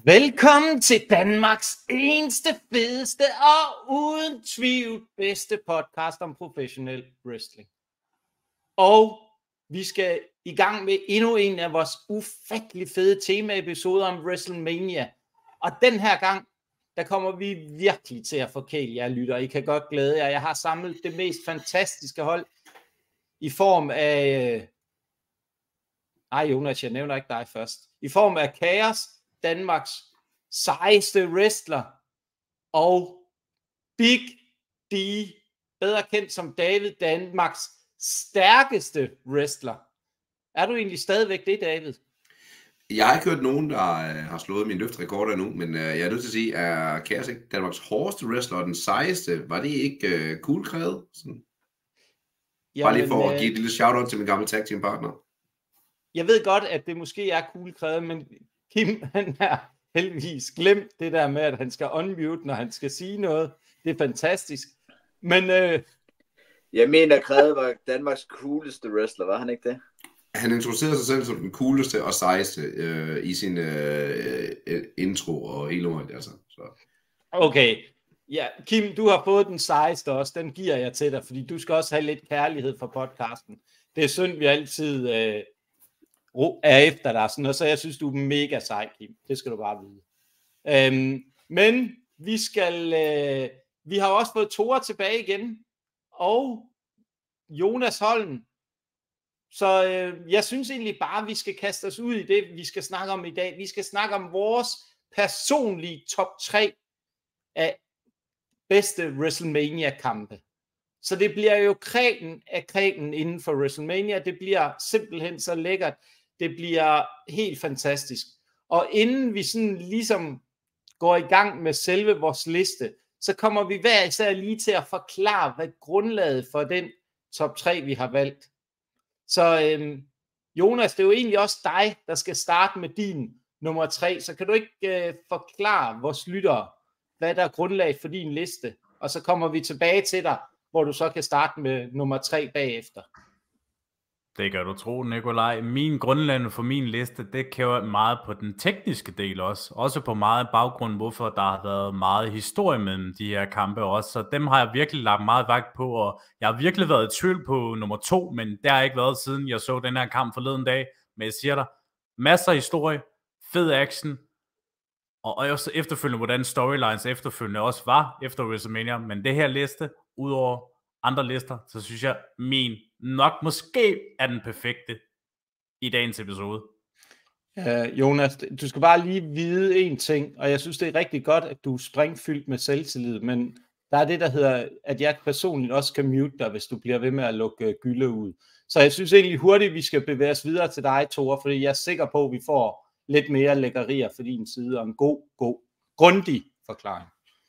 Velkommen til Danmarks eneste, fedeste og uden tvivl bedste podcast om professionel wrestling. Og vi skal i gang med endnu en af vores ufattelig fede temaepisoder om WrestleMania. Og den her gang, der kommer vi virkelig til at forkæle jer lyttere. I kan godt glæde jer. Jeg har samlet det mest fantastiske hold i form af... Jonas, jeg nævner ikke dig først. I form af Chaos, Danmarks sejeste wrestler, og Big D, bedre kendt som David, Danmarks stærkeste wrestler. Er du egentlig stadigvæk det, David? Jeg har ikke hørt nogen, der har slået min løftrekord endnu, men jeg er nødt til at sige, at Chaos ikke Danmarks hårdeste wrestler og den sejeste, var det ikke cool krævet? Bare lige for at give et lille shout-out til min gamle tag team partner. Jeg ved godt, at det måske er cool krævet, men Kim, han har heldigvis glemt det der med, at han skal unmute, når han skal sige noget. Det er fantastisk. Men jeg mener, Kræde var Danmarks cooleste wrestler, var han ikke det? Han introducerede sig selv som den cooleste og sejeste i sin intro og hele ordet, altså. Så. Okay. Ja, Kim, du har fået den sejeste også. Den giver jeg til dig, fordi du skal også have lidt kærlighed for podcasten. Det er synd, vi altid er efter dig, sådan, og så jeg synes, du er mega sej, Kim. Det skal du bare vide. Men vi har også fået Tore tilbage igen, og Jonas Holm. Så jeg synes egentlig bare, vi skal kaste os ud i det, vi skal snakke om i dag. Vi skal snakke om vores personlige top 3 af bedste WrestleMania-kampe. Så det bliver jo kreden af kreden inden for WrestleMania. Det bliver simpelthen så lækkert. Det bliver helt fantastisk. Og inden vi sådan ligesom går i gang med selve vores liste, så kommer vi hver især lige til at forklare, hvad grundlaget for den top 3, vi har valgt. Så Jonas, det er jo egentlig også dig, der skal starte med din nummer 3. Så kan du ikke forklare vores lyttere, hvad der er grundlag for din liste? Og så kommer vi tilbage til dig, hvor du så kan starte med nummer 3 bagefter. Det kan du tro, Nikolaj. Min grundlag for min liste, det kører meget på den tekniske del også. Også på meget baggrund, hvorfor der har været meget historie mellem de her kampe også. Så dem har jeg virkelig lagt meget vægt på, og jeg har virkelig været i tvivl på nummer 2, men det har ikke været siden jeg så den her kamp forleden dag. Men jeg siger dig, masser af historie, fed action, og også efterfølgende, hvordan storylines efterfølgende også var efter WrestleMania. Men det her liste, udover andre lister, så synes jeg, min nok måske er den perfekte i dagens episode. Jonas, du skal bare lige vide en ting, og jeg synes, det er rigtig godt, at du er springfyldt med selvtillid, men der er det, der hedder, at jeg personligt også kan mute dig, hvis du bliver ved med at lukke gylde ud. Så jeg synes egentlig hurtigt, vi skal bevæge os videre til dig, Tore, fordi jeg er sikker på, at vi får lidt mere lækkerier for din side, og en god, grundig forklaring.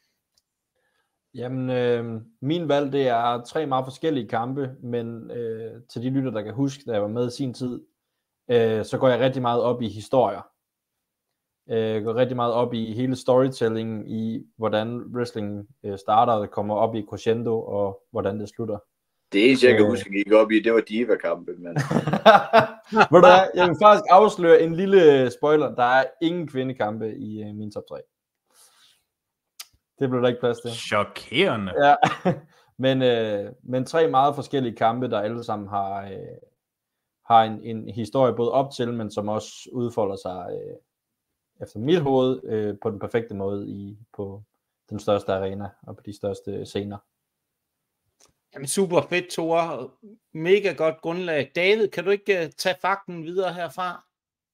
Jamen, min valg, det er 3 meget forskellige kampe, men til de lytter, der kan huske, da jeg var med i sin tid, så går jeg rigtig meget op i historier. Jeg går rigtig meget op i hele storytelling, i hvordan wrestling starter, og kommer op i crescendo, og hvordan det slutter. Det eneste, jeg kan huske, at gik op i, det var Diva-kampe, men... Jeg vil faktisk afsløre en lille spoiler. Der er ingen kvindekampe i min top 3. Det blev der ikke plads til. Chokerende. Ja, men 3 meget forskellige kampe, der alle sammen har en historie både op til, men som også udfolder sig efter mit hoved på den perfekte måde på den største arena og på de største scener. Jamen super fedt, Tore. Mega godt grundlag. David, kan du ikke tage fakten videre herfra?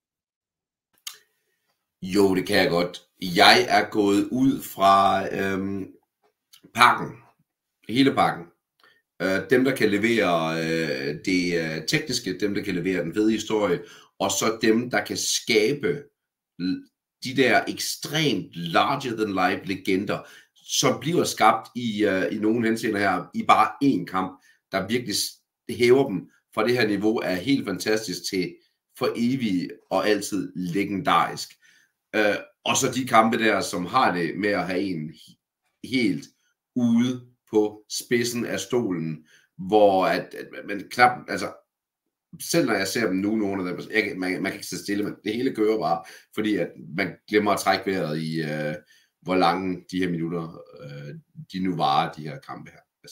Jo, det kan jeg godt. Jeg er gået ud fra pakken. Hele pakken. Dem, der kan levere det tekniske, dem, der kan levere den fede historie, og så dem, der kan skabe de der ekstremt larger-than-life legender, som bliver skabt i nogle henseender her, i bare én kamp, der virkelig hæver dem fra det her niveau, er helt fantastisk til for evigt og altid legendarisk. Og så de kampe der, som har det med at have en helt ude på spidsen af stolen, hvor at man knap, altså selv når jeg ser dem nu, nogle af dem, man kan ikke sidde stille, men det hele kører bare, fordi at man glemmer at trække vejret i, hvor lange de her minutter, de nu varer, de her kampe her. Yes.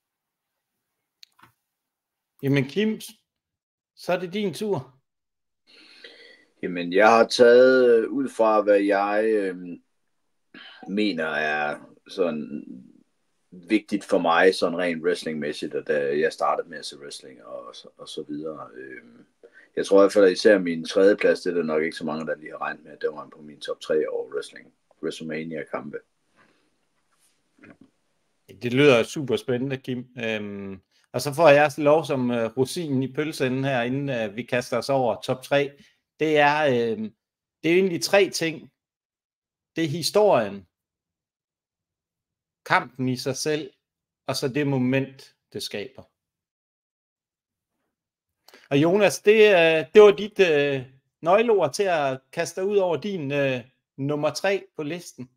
Jamen Kim, så er det din tur. Jamen, jeg har taget ud fra, hvad jeg mener er sådan vigtigt for mig, sådan rent wrestlingmæssigt, og da jeg startede med at se wrestling og så videre. Jeg tror i hvert fald, at især min tredje plads, det er der nok ikke så mange, der lige har regnet med, at det var på min top 3 over WrestleMania-kampe. Det lyder super spændende, Kim. Og så får jeg lov som rosinen i pølsen her, inden vi kaster os over top 3. Det er egentlig 3 ting. Det er historien, kampen i sig selv, og så det moment, det skaber. Og Jonas, det var dit nøgleord til at kaste ud over din nummer 3 på listen.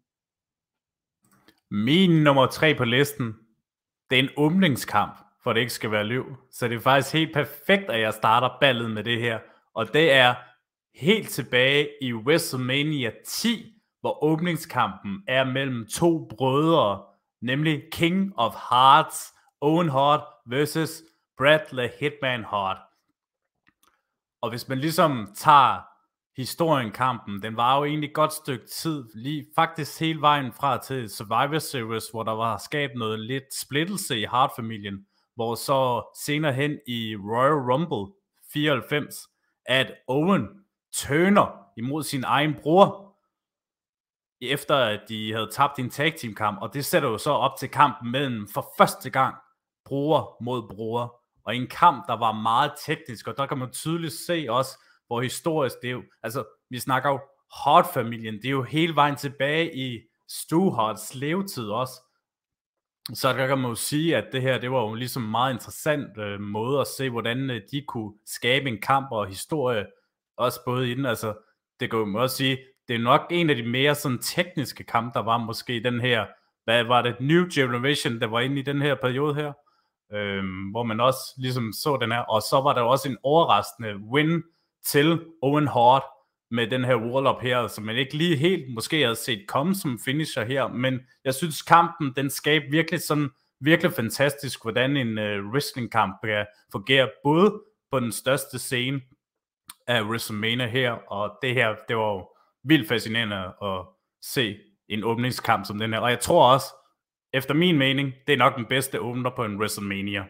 Min nummer 3 på listen, det er en åbningskamp, for det ikke skal være løv. Så det er faktisk helt perfekt, at jeg starter ballet med det her. Og det er helt tilbage i WrestleMania 10, hvor åbningskampen er mellem 2 brødre, nemlig King of Hearts, Owen Hart versus Bret Hitman Hart. Og hvis man ligesom tager historienkampen, den var jo egentlig et godt stykke tid, lige faktisk hele vejen fra til Survivor Series, hvor der var skabt noget lidt splittelse i Hart-familien, hvor så senere hen i Royal Rumble 94, at Owen turner imod sin egen bror, efter at de havde tabt en tag team kamp, og det sætter jo så op til kampen mellem for første gang bror mod bror, og en kamp, der var meget teknisk, og der kan man tydeligt se også, hvor historisk det er jo, altså vi snakker jo Hart-familien, det er jo hele vejen tilbage i Stu Harts levetid også, så der kan man jo sige, at det her, det var jo ligesom en meget interessant måde at se, hvordan de kunne skabe en kamp og historie, også både inden, altså det kan man også sige, det er nok en af de mere sådan tekniske kampe, der var måske den her, hvad var det, New Generation, der var inde i den her periode her, hvor man også ligesom så den her, og så var der også en overraskende win til Owen Hart med den her wall-up her, som man ikke lige helt måske havde set komme som finisher her, men jeg synes kampen, den skabte virkelig sådan, virkelig fantastisk, hvordan en wrestlingkamp kan fungere, både på den største scene af WrestleMania her, og det her, det var jo vildt fascinerende at se en åbningskamp som den her, og jeg tror også, efter min mening, det er nok den bedste åbner på en WrestleMania.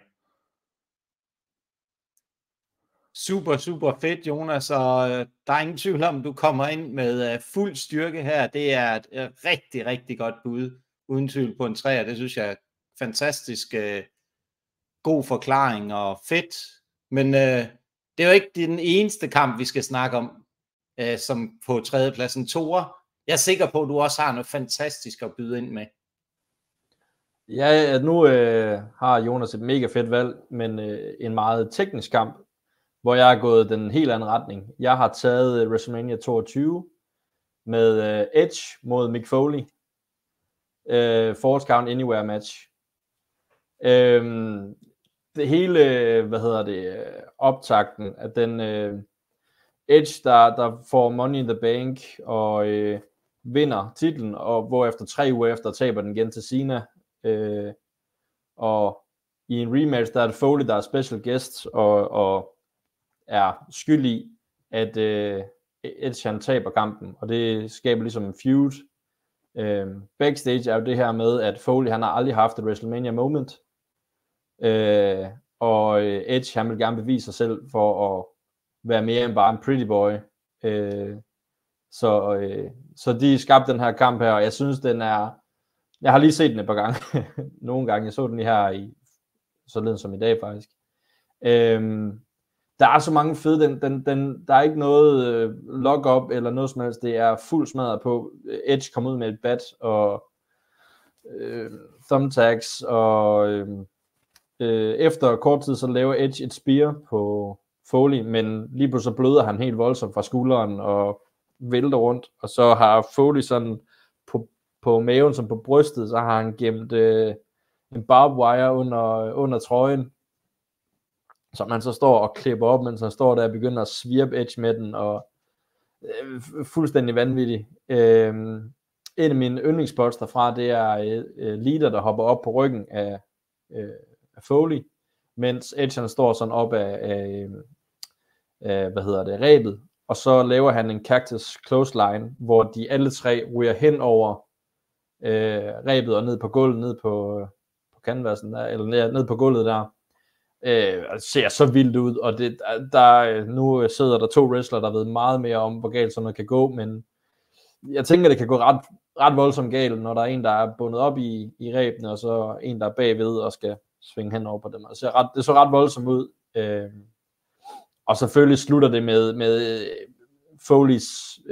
Super, super fedt, Jonas, og der er ingen tvivl om, du kommer ind med fuld styrke her. Det er et rigtig, rigtig godt bud, uden tvivl på en 3'er. Det synes jeg er fantastisk god forklaring og fedt. Men det er jo ikke den eneste kamp, vi skal snakke om, som på tredjepladsen. Toer. Jeg er sikker på, at du også har noget fantastisk at byde ind med. Ja, nu har Jonas et mega fedt valg, men en meget teknisk kamp, hvor jeg er gået den helt anden retning. Jeg har taget WrestleMania 22 med Edge mod Mick Foley. Falls Count Anywhere match. Det hele, optakten af den Edge, der får Money in the Bank og vinder titlen, og hvorefter 3 uger efter taber den igen til Cena. Og i en rematch, der er det Foley, der er special guest, og er skyld i, at Edge han taber kampen, og det skaber ligesom en feud. Backstage er jo det her med, at Foley han har aldrig haft et WrestleMania moment, og Edge han vil gerne bevise sig selv for at være mere end bare en pretty boy. Så de skabte den her kamp her, og jeg synes den er, jeg har lige set den et par gange, nogle gange, jeg så den lige her i således som i dag faktisk. Der er så mange fede, der er ikke noget lock-up eller noget som helst, det er fuld smadret på. Edge kom ud med et bat og thumbtacks, og efter kort tid så laver Edge et spear på Foley, men lige pludselig så bløder han helt voldsomt fra skulderen og vælter rundt, og så har Foley sådan på maven som på brystet, så har han gemt en barbed wire under trøjen. som han så står og klipper op, mens han står der og begynder at svirpe Edge med den, og fuldstændig vanvittig. En af mine yndlingsspots derfra, det er Lita, der hopper op på ryggen af Foley, mens Edge han står sådan op af rebet, og så laver han en cactus clothesline, hvor de alle tre ryger hen over rebet og ned på gulvet, ned på canvasen der, eller ned på gulvet der. Det ser så vildt ud, og nu sidder der 2 wrestlere, der ved meget mere om, hvor galt sådan noget kan gå, men jeg tænker, det kan gå ret voldsomt galt, når der er en, der er bundet op i rebene, og så en, der er bagved og skal svinge hen over på dem. Det så ret voldsomt ud. Og selvfølgelig slutter det med Foleys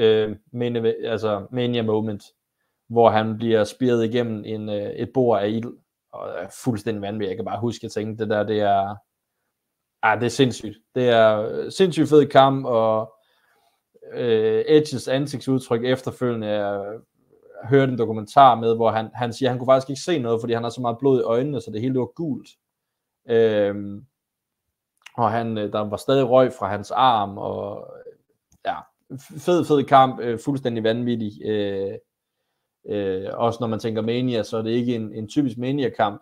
Mania moment, hvor han bliver spiret igennem et bord af ild, og er fuldstændig vanvittigt. Jeg kan bare huske, at jeg tænkte, det er sindssygt. Det er sindssygt fed kamp, og Edges ansigtsudtryk efterfølgende jeg hørte en dokumentar med, hvor han siger, at han kunne faktisk ikke se noget, fordi han har så meget blod i øjnene, så det hele var gult. Og der var stadig røg fra hans arm, og ja, fed kamp, fuldstændig vanvittig. Også når man tænker Mania, så er det ikke en typisk Mania-kamp.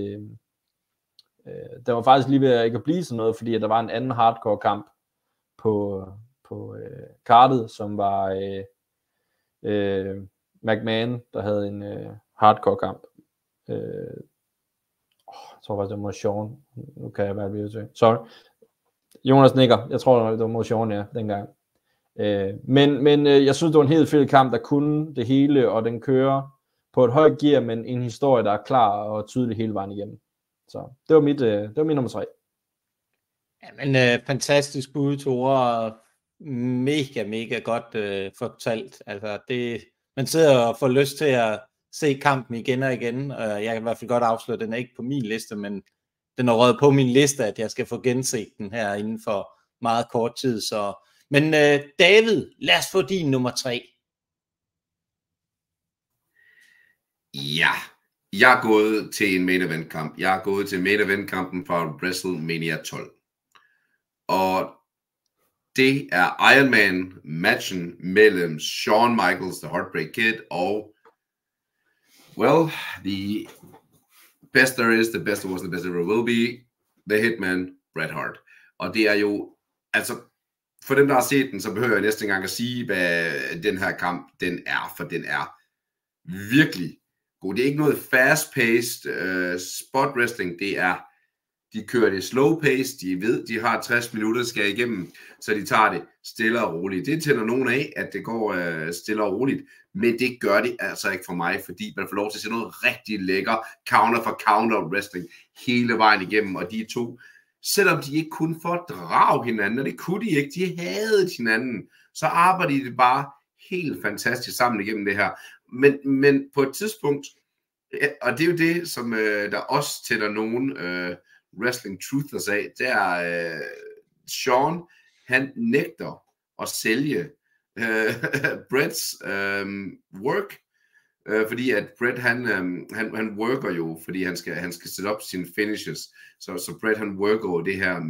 Der var faktisk lige ved at ikke blive sådan noget, fordi der var en anden hardcore-kamp på kartet, som var McMahon, der havde en hardcore-kamp. Jeg tror faktisk, det var mod Sean. Nu kan jeg være ved til. Sorry. Jonas nikker. Jeg tror, det var mod Sean, ja, dengang. Men jeg synes, det var en helt fed kamp, der kunne det hele, og den kører på et højt gear, men en historie, der er klar og tydelig hele vejen igennem. Så det var min nummer 3. Jamen, fantastisk bud, Tore. Mega godt fortalt. Altså, man sidder og får lyst til at se kampen igen og igen. Jeg kan i hvert fald godt afsløre, at den er ikke på min liste, men den er røget på min liste, at jeg skal få genset den her inden for meget kort tid. Så. Men David, lad os få din nummer 3. Ja, jeg er gået til en main event kamp. Jeg er gået til main event kampen fra WrestleMania 12. Og det er Iron Man matchen mellem Shawn Michaels, The Heartbreak Kid, og the best there is, the best there was, the best there ever will be, The Hitman, Bret Hart. Og det er jo, altså, for dem, der har set den, så behøver jeg næste gang at sige, hvad den her kamp, den er, for den er virkelig god. Det er ikke noget fast-paced spot wrestling, det er, de kører det slow pace, de ved, de har 60 minutter, skal igennem, så de tager det stille og roligt. Det tænder nogen af, at det går stille og roligt, men det gør det altså ikke for mig, fordi man får lov til at se noget rigtig lækker counter for counter wrestling hele vejen igennem, og de to, selvom de ikke kunne fordrage hinanden, og det kunne de ikke, de hadede hinanden, så arbejdede de bare helt fantastisk sammen igennem det her. Men på et tidspunkt, og det er jo det, som der også tæller nogen wrestling truthers af, det er Shawn, han nægter at sælge Brets work, fordi at Bret han worker jo, fordi han skal sætte op sine finishes, så Bret han worker det her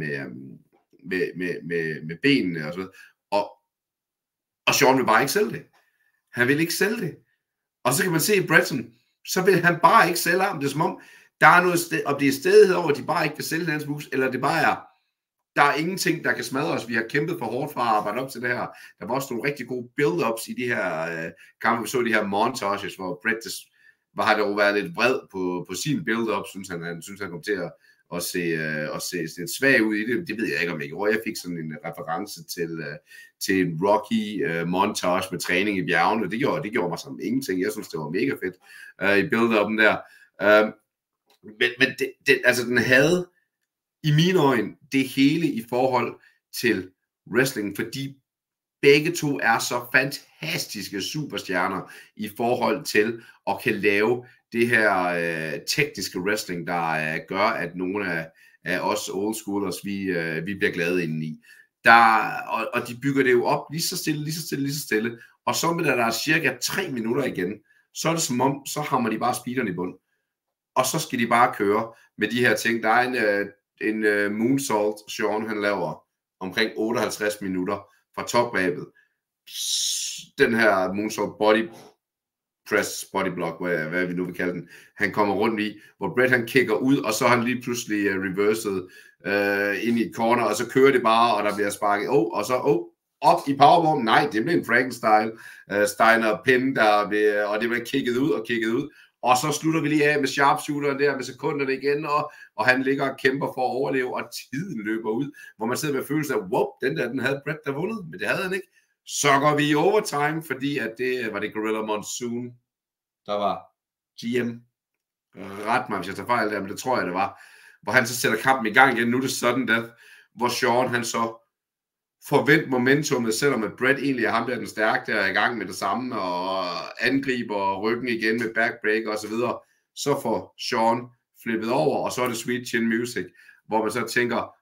med benene og så videre, og Shawn vil bare ikke sælge det. Han vil ikke sælge det. Og så kan man se i Bretton, så vil han bare ikke sælge ham. Det er som om, der er noget om det er stedighed over, at de bare ikke vil sælge hans bus, eller det bare er, der er ingenting, der kan smadre os. Vi har kæmpet for hårdt for at arbejde op til det her. Der var også nogle rigtig gode build-ups i de her kampe. Vi så de her montages, hvor Bret har det jo været lidt vred på sin build-up, han synes han kom til at se lidt svag ud i det. Det ved jeg ikke om ikke. Jeg fik sådan en reference til en Rocky montage med træning i bjergene. Det gjorde mig som ingenting. Jeg synes, det var mega fedt i build-upen der. Men altså, den havde i mine øjne det hele i forhold til wrestling, fordi begge to er så fantastiske superstjerner i forhold til at kan lave det her tekniske wrestling, der gør, at nogle af os old schoolers, vi bliver glade indeni. Og de bygger det jo op lige så stille, og så med der er cirka 3 minutter igen, så er det som om, så hammer de bare speederen i bund. Og så skal de bare køre med de her ting. Der er en moonsault, Sean han laver omkring 58 minutter fra toprebet. Den her moonsault body press, bodyblock, hvad vi nu vil kalde den, han kommer rundt i, hvor Bret han kigger ud, og så har han lige pludselig reverset ind i et corner, og så kører det bare, og der bliver sparket, og så op i powerbomb, nej, det blev en Frankenstein, Steiner pin, og det blev kigget ud, og så slutter vi lige af med sharpshooteren der med sekunderne igen, og han ligger og kæmper for at overleve, og tiden løber ud, hvor man sidder med følelsen af, wow, den havde Bret der vundet, men det havde han ikke. Så går vi i overtime, fordi at det var det Gorilla Monsoon, der var GM. Ret mig, hvis jeg tager fejl der, men det tror jeg, det var. Hvor han så sætter kampen i gang igen. Nu er det sudden death, hvor Sean han så forventer momentummet, selvom at Bret egentlig er ham, der er den stærke, der er i gang med det samme, og angriber ryggen igen med backbreak og så videre. Så får Sean flippet over, og så er det Sweet Chin Music, hvor man så tænker,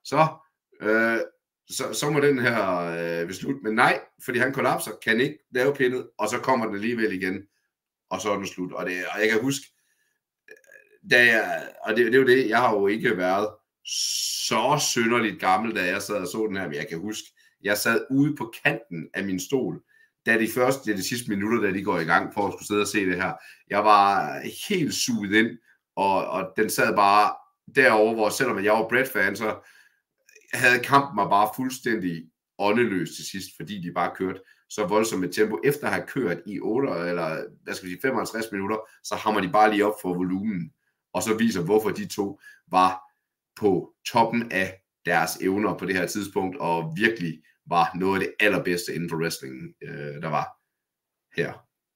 så må den her beslutte, men nej, fordi han kollapser, kan ikke lave pindet, og så kommer den alligevel igen, og så er den slut. Og jeg kan huske, det er jo det, jeg har jo ikke været så synderligt gammel, da jeg sad og så den her, men jeg kan huske, jeg sad ude på kanten af min stol, da de sidste minutter, da de går i gang for at skulle sidde og se det her. Jeg var helt suget ind, og den sad bare derovre, hvor selvom jeg var Bret-fan, så havde kampen mig bare fuldstændig åndeløs til sidst, fordi de bare kørte så voldsomt med tempo. Efter at have kørt i 55 minutter, så hammer de bare lige op for volumen, og så viser, hvorfor de to var på toppen af deres evner på det her tidspunkt, og virkelig var noget af det allerbedste inden for wrestlingen, der var her.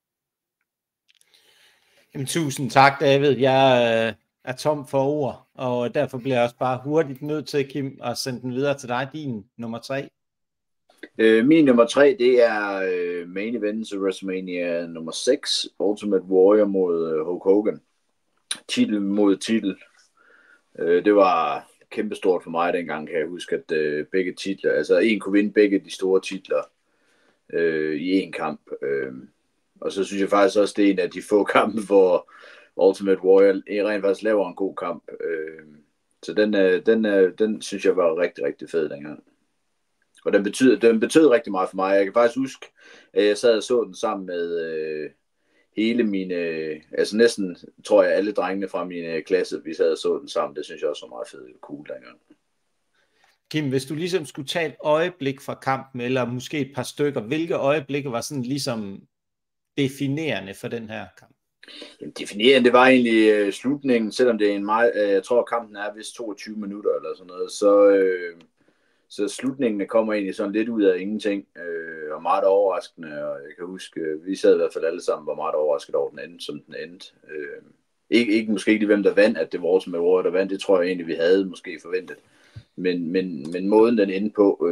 Jamen, tusind tak, David. Jeg er tom for ord, og derfor bliver jeg også bare hurtigt nødt til, Kim, at sende den videre til dig, din nummer 3. Min nummer 3, det er main event til WrestleMania nummer 6, Ultimate Warrior mod Hulk Hogan. Titel mod titel. Det var kæmpestort for mig dengang, kan jeg huske, at begge titler, altså en kunne vinde begge de store titler i en kamp. Og så synes jeg faktisk også, det er en af de få kampe, hvor Ultimate Warrior rent faktisk laver en god kamp. Så den synes jeg var rigtig, rigtig fed dengang. Og den betød rigtig meget for mig. Jeg kan faktisk huske, at jeg sad og så den sammen med hele mine, altså næsten, tror jeg, alle drengene fra min klasse, vi sad og så den sammen. Det synes jeg også var meget fedt og cool dengang. Kim, hvis du ligesom skulle tage et øjeblik fra kampen, eller måske et par stykker, hvilke øjeblikke var sådan ligesom definerende for den her kamp? Definerende var egentlig slutningen, selvom det er en meget, jeg tror kampen er vist 22 minutter eller sådan noget, så slutningen kommer egentlig sådan lidt ud af ingenting, og meget overraskende, og jeg kan huske, vi sad i hvert fald alle sammen, var meget overrasket over den anden, som den endte. Ikke måske ikke hvem der vandt, at det var Ultimate Warrior, der vandt, det tror jeg egentlig, vi havde måske forventet. Men måden den endte på,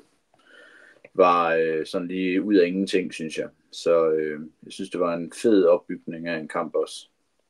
var sådan lige ud af ingenting, synes jeg. Så jeg synes, det var en fed opbygning af en kamp også.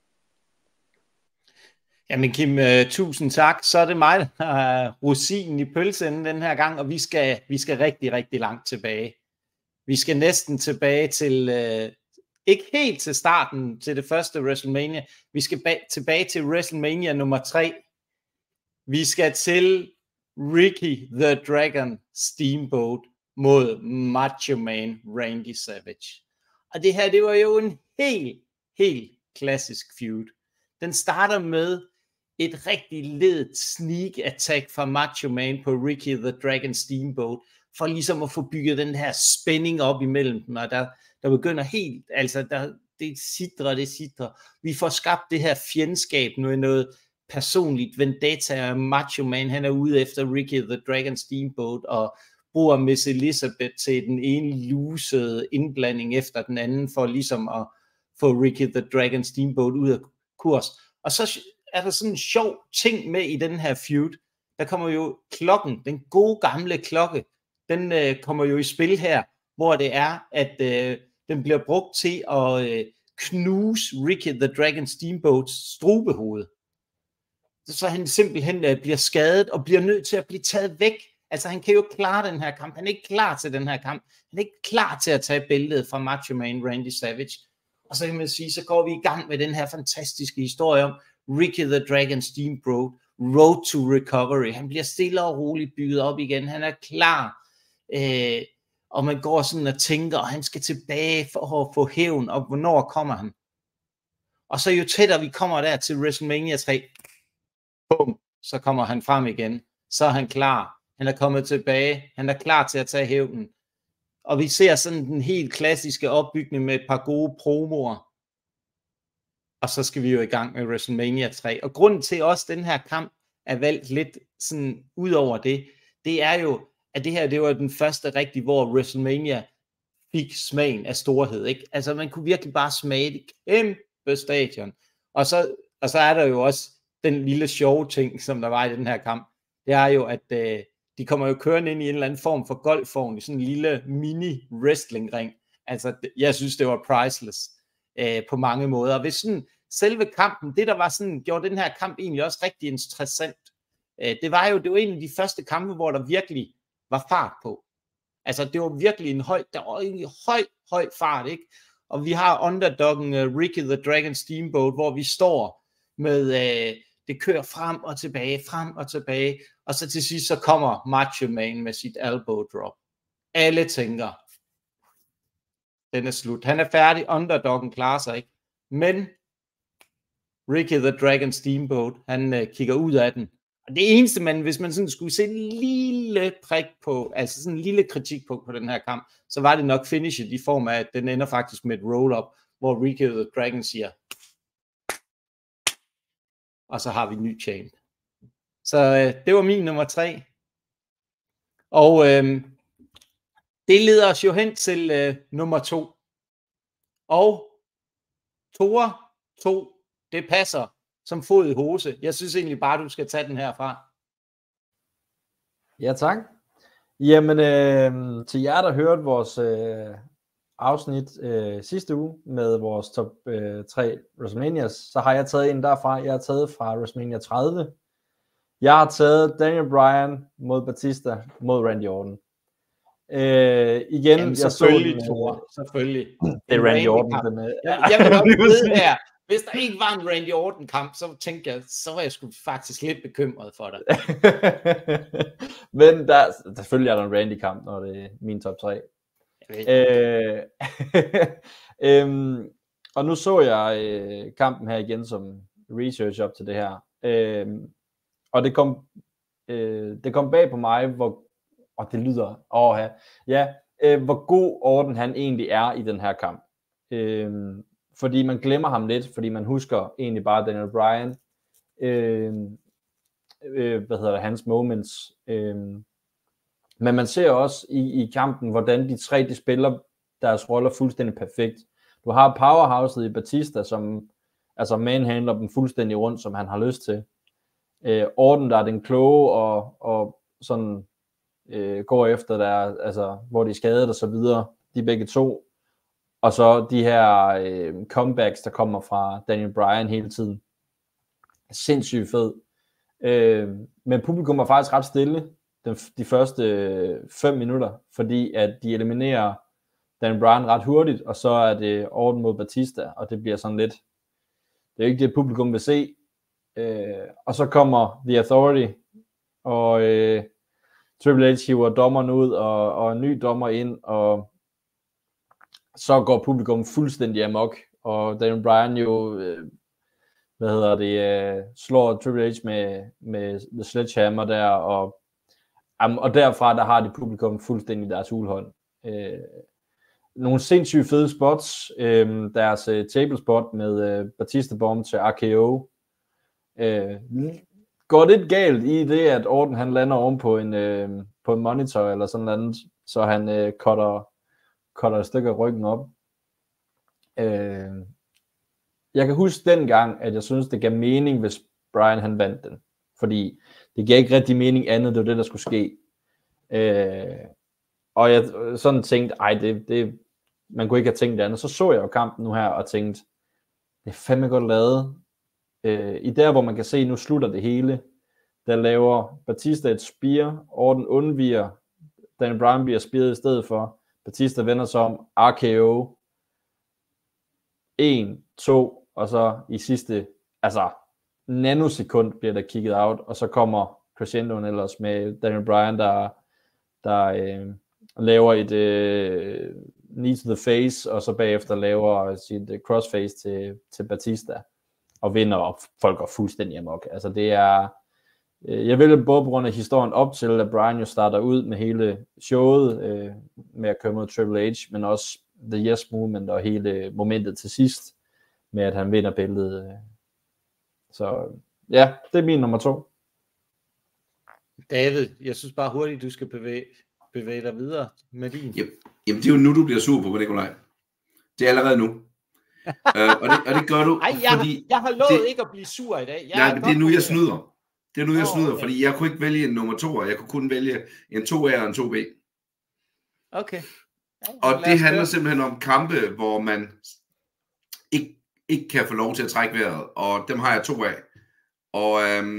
Jamen Kim, tusind tak. Så er det mig, der er rosinen i pølsen den her gang, og vi skal rigtig, rigtig langt tilbage. Vi skal næsten tilbage til, ikke helt til starten, til det første WrestleMania. Vi skal tilbage til WrestleMania nummer 3. Vi skal til Ricky the Dragon Steamboat mod Macho Man Randy Savage. Og det her, det var jo en helt klassisk feud. Den starter med et rigtig ledet sneak attack fra Macho Man på Ricky the Dragon Steamboat, for ligesom at få bygget den her spænding op imellem dem, og der begynder helt, altså det sidder. Vi får skabt det her fjendskab, noget personligt vendetta, og Macho Man, han er ude efter Ricky the Dragon Steamboat, og bruger Miss Elizabeth til den ene lusede indblanding efter den anden, for ligesom at få Ricky the Dragon Steamboat ud af kurs. Og så er der sådan en sjov ting med i den her feud. Der kommer jo klokken, den gode gamle klokke, den kommer jo i spil her, hvor det er, at den bliver brugt til at knuse Ricky the Dragon Steamboats strubehoved. Så han simpelthen bliver skadet og bliver nødt til at blive taget væk. Altså han kan jo klare den her kamp. Han er ikke klar til den her kamp. Han er ikke klar til at tage billedet fra Macho Man Randy Savage. Og så kan man sige, så går vi i gang med den her fantastiske historie om Ricky the Dragon Steamboat, road to recovery. Han bliver stille og roligt bygget op igen. Han er klar. Og man går sådan og tænker, at han skal tilbage for at få hævn, og hvornår kommer han? Og så jo tættere vi kommer der til WrestleMania 3, bum, så kommer han frem igen. Så er han klar. Han er kommet tilbage. Han er klar til at tage hævnen. Og vi ser sådan den helt klassiske opbygning med et par gode promoer. Og så skal vi jo i gang med WrestleMania 3. Og grunden til også den her kamp er valgt lidt sådan ud over det er jo, at det her, det var den første rigtig, hvor WrestleMania fik smagen af storhed, ikke? Altså man kunne virkelig bare smage det kæmpe stadion. Og så er der jo også den lille sjove ting, som der var i den her kamp. Det er jo, at de kommer jo kørende ind i en eller anden form for golfvogn, i sådan en lille mini wrestling ring. Altså jeg synes, det var priceless på mange måder. Hvis sådan selve kampen, det der var sådan, gjorde den her kamp egentlig også rigtig interessant. Det var en af de første kampe, hvor der virkelig var fart på. Altså det var virkelig der var en høj fart, ikke? Og vi har underdoggen Ricky the Dragon Steamboat, hvor vi står med, det kører frem og tilbage, og så til sidst så kommer Macho Man med sit elbow drop. Alle tænker, den er slut. Han er færdig, underdoggen klarer sig ikke. Men Ricky the Dragon Steamboat, han kigger ud af den. Og det eneste, hvis man sådan skulle se en lille prik på, altså sådan en lille kritik på den her kamp, så var det nok finishet i form af, at den ender faktisk med et roll-up, hvor Ricky the Dragon siger, og så har vi en ny champ. Så det var min nummer 3. Og det leder os jo hen til nummer 2. Og Thor 2, det passer som fod i hose. Jeg synes egentlig bare, du skal tage den herfra. Ja, tak. Jamen, til jer, der hørte vores afsnit sidste uge med vores top 3 WrestleManias, så har jeg taget en derfra. Jeg har taget fra WrestleMania 30. Jeg har taget Daniel Bryan mod Batista mod Randy Orton. Igen, jamen, selvfølgelig, Thor. Selvfølgelig. Det er Randy Orton. Jeg vil godt vide her. Hvis der ikke var en Randy Orton-kamp, så tænkte jeg, så var jeg sgu faktisk lidt bekymret for dig. Men selvfølgelig er der en Randy-kamp, når det er min top 3. Og nu så jeg kampen her igen som research op til det her. Og det kom bag på mig, hvor det lyder, hvor god Orton han egentlig er i den her kamp. Fordi man glemmer ham lidt, fordi man husker egentlig bare Daniel Bryan, hans moments. Men man ser også i kampen, hvordan de tre, de spiller deres roller fuldstændig perfekt. Du har powerhouset i Batista, som altså manhandler dem fuldstændig rundt, som han har lyst til. Orton, der er den kloge og sådan går efter der, altså hvor de er skadet og så videre, de begge to. Og så de her comebacks, der kommer fra Daniel Bryan hele tiden. Sindssygt fed. Men publikum var faktisk ret stille de første 5 minutter, fordi at de eliminerer Daniel Bryan ret hurtigt, og så er det Orton mod Batista, og det bliver sådan lidt, det er ikke det publikum vil se. Og så kommer The Authority, og Triple H hiver dommeren ud, og en ny dommer ind, og så går publikum fuldstændig amok, og Daniel Bryan jo, slår Triple H med sledgehammer der, og derfra, der har de publikum fuldstændig deres hulhånd. Nogle sindssygt fede spots, deres table spot med Batista Bomb til RKO, går lidt galt i det, at Orton han lander oven på en monitor eller sådan noget, så han cutter et stykke af ryggen op. Jeg kan huske dengang, at jeg synes, det gav mening, hvis Bryan han vandt den. Fordi det gav ikke rigtig mening andet, det var det, der skulle ske. Og jeg sådan tænkte, man kunne ikke have tænkt det andet. Så jeg jo kampen nu her og tænkte, det er fandme godt lavet. I der, hvor man kan se, nu slutter det hele, der laver Batista et spear, Orton undviger, Daniel Bryan bliver spearet i stedet for, Batista vender sig om, RKO, 1, 2, og så i sidste, altså nanosekund bliver der kigget out, og så kommer crescendoen ellers med Daniel Bryan, der laver et knee to the face, og så bagefter laver sit crossface til Batista, og vinder, og folk går fuldstændig amok. Altså det er, jeg vil både på grund af historien op til, at Bryan jo starter ud med hele showet, med at køre mod Triple H, men også The Yes Movement, og hele momentet til sidst, med at han vinder billedet. Så ja, det er min nummer 2. David, jeg synes bare hurtigt, du skal bevæge dig videre med din. Jamen, det er jo nu, du bliver sur på Nikolaj. Det er allerede nu. Og det gør du, fordi... Jeg har lovet ikke at blive sur i dag. Det er nu, jeg snyder. Det er nu, jeg snyder, fordi jeg kunne ikke vælge en nummer 2, og jeg kunne kun vælge en 2A og en 2B. Okay. Og det handler simpelthen om kampe, hvor man ikke kan få lov til at trække vejret, og dem har jeg 2 af. Og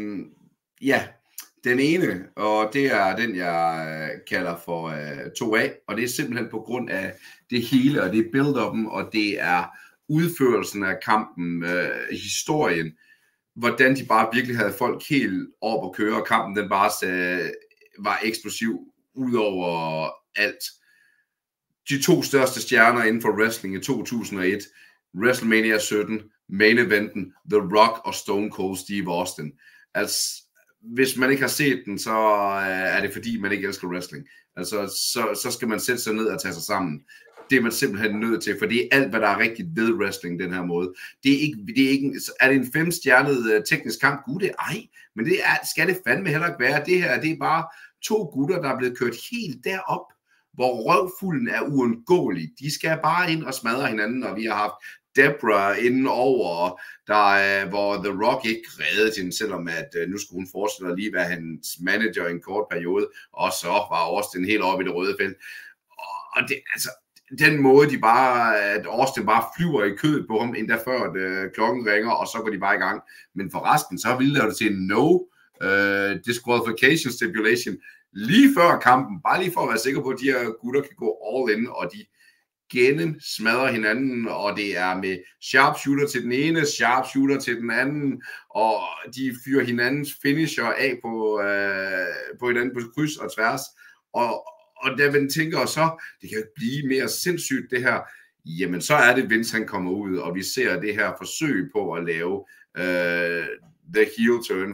den ene, og det er den, jeg kalder for 2A, og det er simpelthen på grund af det hele, og det er build-up'en, og det er udførelsen af kampen, historien, hvordan de bare virkelig havde folk helt op at køre, og kampen den bare var eksplosiv ud over alt. De 2 største stjerner inden for wrestling i 2001, WrestleMania 17, main eventen, The Rock og Stone Cold Steve Austin. Altså, hvis man ikke har set den, så er det fordi, man ikke elsker wrestling. Altså, så skal man sætte sig ned og tage sig sammen. Det er man simpelthen nødt til, for det er alt, hvad der er rigtigt ved wrestling den her måde. Det er ikke er det en 5-stjernet teknisk kamp? Gud, det er ej, men det skal det fandme heller ikke være. Det her, det er bare 2 gutter, der er blevet kørt helt derop, hvor røvfulden er uundgåelig. De skal bare ind og smadre hinanden, og vi har haft Debra inden over, hvor The Rock ikke reddede hende, selvom at nu skulle hun fortsætte at lige være hans manager i en kort periode, og så var Austin helt oppe i det røde felt. Og det, altså, den måde, at Austin bare flyver i kødet på ham, endda før klokken ringer, og så går de bare i gang. Men for resten, så ville det til no disqualification stipulation lige før kampen, bare lige for at være sikker på, at de her gutter kan gå all in, og de smadrer hinanden, og det er med sharpshooter til den ene, sharpshooter til den anden, og de fyrer hinandens finisher af på hinanden på kryds og tværs, og der man tænker så, det kan jo ikke blive mere sindssygt det her, jamen så er det Vince, han kommer ud, og vi ser det her forsøg på at lave the heel turn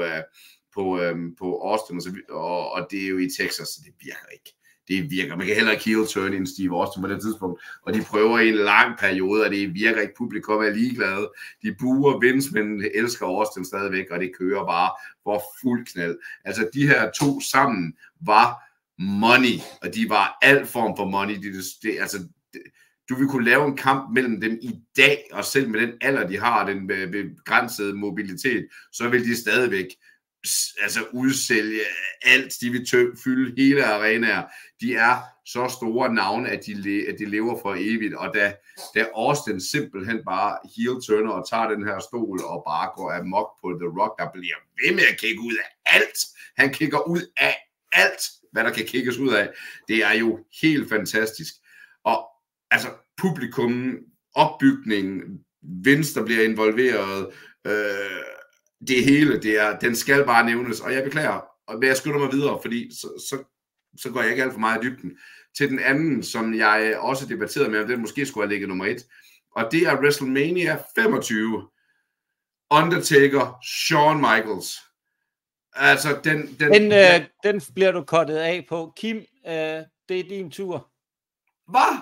på Austin, og det er jo i Texas, så det virker ikke. Det virker. Man kan heller ikke heel turn in Steve Austin på det tidspunkt, og de prøver i en lang periode, og det virker ikke. Publikum er ligeglade. De buer Vince, men elsker Austin stadigvæk, og det kører bare for fuld knald. Altså, de her 2 sammen var money, og de var alt form for money. Du vil kunne lave en kamp mellem dem i dag, og selv med den alder, de har, den begrænsede mobilitet, så vil de stadigvæk udsælge alt, de vil fylde hele arenaer. De er så store navne, at de lever for evigt, og da Austin simpelthen bare heel turner og tager den her stol og bare går amok på The Rock, der bliver ved med at kigge ud af alt. Han kigger ud af alt, hvad der kan kigges ud af. Det er jo helt fantastisk. Og altså publikum, opbygningen, Vince, der bliver involveret, det hele, den skal bare nævnes, og jeg beklager, men jeg skynder mig videre, fordi så går jeg ikke alt for meget i dybden. Til den anden, som jeg også debatterede med, om den måske skulle have ligget nummer 1, og det er WrestleMania 25, Undertaker, Shawn Michaels. Altså, den bliver du kottet af på. Kim, det er din tur. Hvad?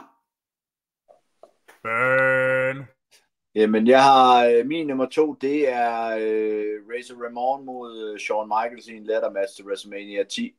Burn. Jamen, jeg har min nummer 2, det er Razor Ramon mod Shawn Michaels i en ladder match til WrestleMania 10.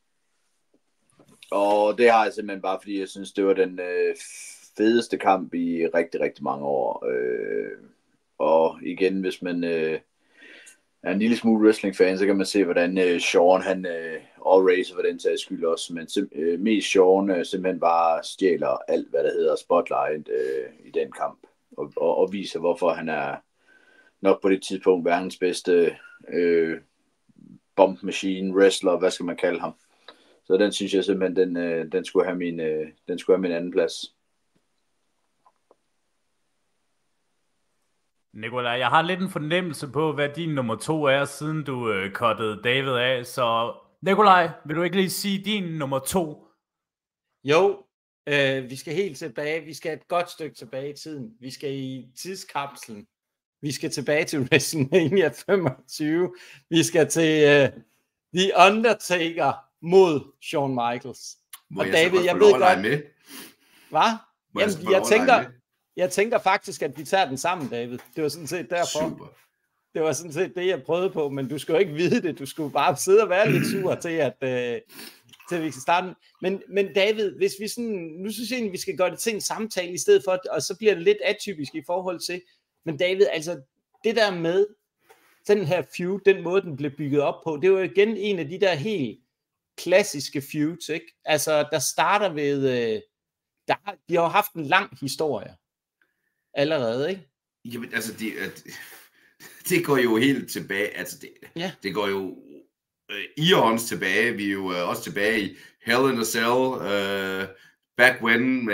Og det har jeg simpelthen bare, fordi jeg synes, det var den fedeste kamp i rigtig, rigtig mange år. Og igen, hvis man er en lille smule wrestling-fan, så kan man se, hvordan Shawn, og Razor for den tages skyld også, men mest Shawn simpelthen bare stjæler alt, hvad der hedder spotlight i den kamp. Og viser, hvorfor han er nok på det tidspunkt verdens bedste bomb machine wrestler, hvad skal man kalde ham. Så den synes jeg simpelthen, den skulle have min anden plads. Nikolaj, jeg har lidt en fornemmelse på, hvad din nummer 2 er, siden du cuttede David af. Så Nikolaj, vil du ikke lige sige din nummer 2? Jo, vi skal helt tilbage. Vi skal et godt stykke tilbage i tiden. Vi skal i tidskapslen. Vi skal tilbage til WrestleMania 25. Vi skal til The Undertaker mod Shawn Michaels. Og David, jeg ved godt... Med? Hvad? Jamen, jeg tænker faktisk, at vi tager den sammen, David. Det var sådan set derfor. Super. Det var sådan set det, jeg prøvede på, men du skulle ikke vide det. Du skulle bare sidde og være lidt sur til, at til vi skal starte. Men David, hvis vi sådan, nu synes jeg egentlig, vi skal gøre det til en samtale i stedet for, og så bliver det lidt atypisk i forhold til, men David, altså det der med den her feud, den måde, den blev bygget op på, det var jo igen en af de der helt klassiske feuds, ikke? Altså, der starter ved, de har jo haft en lang historie allerede, ikke? Jamen, altså, det går jo helt tilbage, altså, det går jo eons tilbage, vi er jo også tilbage i Hell in a Cell, back when,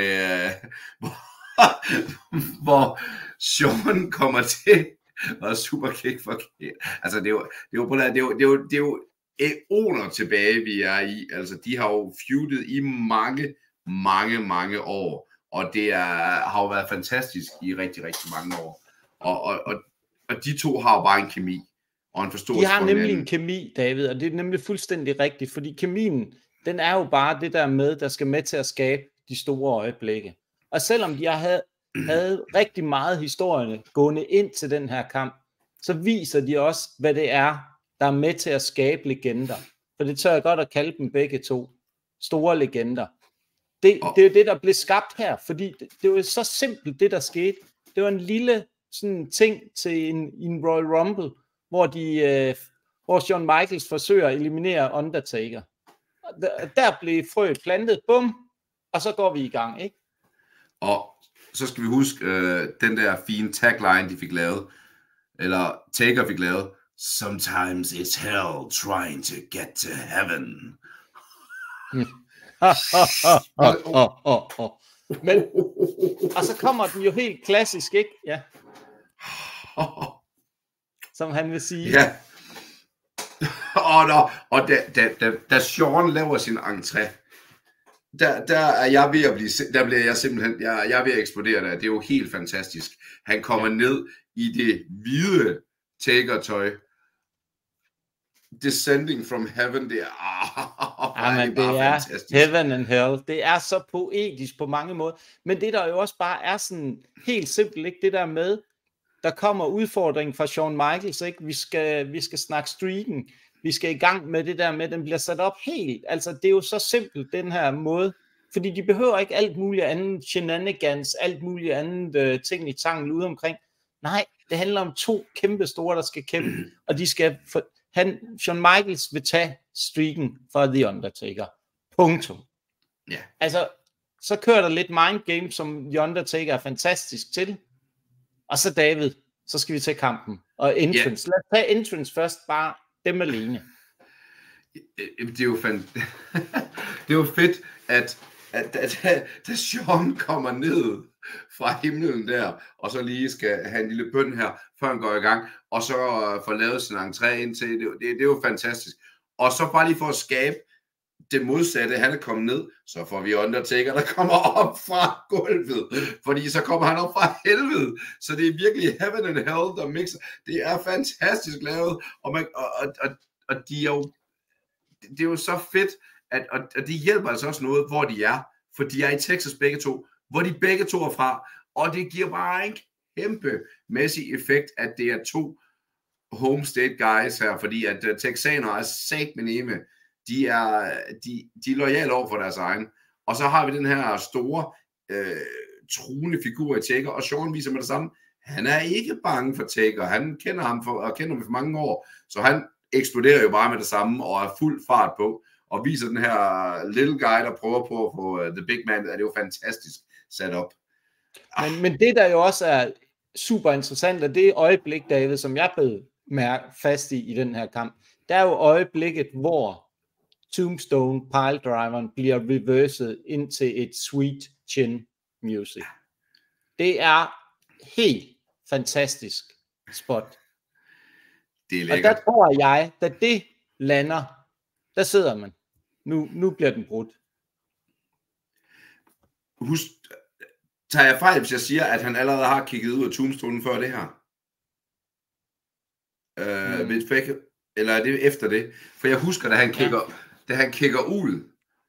hvor Shawn kommer til og superkick for altså det er jo æoner tilbage vi er i, altså de har jo feudet i mange år, og det har jo været fantastisk i rigtig mange år, og de to har jo bare en kemi og en forståelse. De har nemlig en kemi, David, og det er nemlig fuldstændig rigtigt, fordi kemien, den er jo bare det der med, der skal med til at skabe de store øjeblikke. Og selvom de havde rigtig meget historie gående ind til den her kamp, så viser de også, hvad det er, der er med til at skabe legender. For det tør jeg godt at kalde dem begge to. Store legender. Det er jo det, der blev skabt her, fordi det var så simpelt, det der skete. Det var en lille sådan ting til en Royal Rumble, hvor Shawn Michaels forsøger at eliminere Undertaker. Der blev frøet plantet, bum, og så går vi i gang, ikke? Og så skal vi huske den der fine tagline, de fik lavet, eller Taker fik lavet, sometimes it's hell trying to get to heaven. Men, og så kommer den jo helt klassisk, ikke? Ja. Som han vil sige. Ja. Og da Shawn laver sin entré, der er jeg ved at blive, der bliver jeg simpelthen, jeg er ved at eksplodere der. Det er jo helt fantastisk. Han kommer ned i det hvide Taker-tøj. Descending from heaven, det er fantastisk. Heaven and hell. Det er så poetisk på mange måder. Men det der jo også bare er sådan helt simpelt, ikke? Det der med, der kommer udfordringen fra Shawn Michaels, ikke? Vi skal snakke streaken. Vi skal i gang med det der med, den bliver sat op helt. Altså, det er jo så simpelt, den her måde. Fordi de behøver ikke alt muligt andet shenanigans, alt muligt andet ting i tangen ude omkring. Nej, det handler om to kæmpe store, der skal kæmpe. Og de skal... Shawn Michaels vil tage streaken for The Undertaker. Punktum. Ja. Altså, så kører der lidt mind game, som The Undertaker er fantastisk til. Og så David, så skal vi til kampen. Og entrance. Lad os tage entrance først, bare dem alene. Det er jo fedt, at da Shawn kommer ned fra himlen der, og så lige skal have en lille bøn her, før han går i gang, og så får lavet sin entré ind til, det er jo fantastisk. Og så bare lige for at skabe det modsatte, han er kommet ned, så får vi Undertaker, der kommer op fra gulvet, fordi så kommer han op fra helvede, så det er virkelig heaven and hell, der mixer. Det er fantastisk lavet, og de er jo, det er jo så fedt, og de hjælper altså også noget, hvor de er, for de er i Texas begge to, hvor de begge to er fra, og det giver bare en kæmpemæssig effekt, at det er to home state guys her, fordi at texanere er satmeneme, de er loyale over for deres egen, og så har vi den her store truende figur i Taker, og Shawn viser med det samme, han er ikke bange for Taker, han kender ham for mange år, så han eksploderer jo bare med det samme, og er fuld fart på, og viser den her little guy, der prøver på at få the big man, er det jo fantastisk sat op. Men det der jo også er super interessant, og det øjeblik, David, som jeg blev fast i den her kamp, der er jo øjeblikket, hvor Tombstone piledriveren bliver reverset ind til et sweet chin music. Det er helt fantastisk spot. Det er Og lækkert. der tror jeg, da det lander, der sidder man. Nu bliver den brudt. Husk, tager jeg fejl, hvis jeg siger, at han allerede har kigget ud af tombstonen før det her? Eller er det efter det? For jeg husker, da han kigger ud,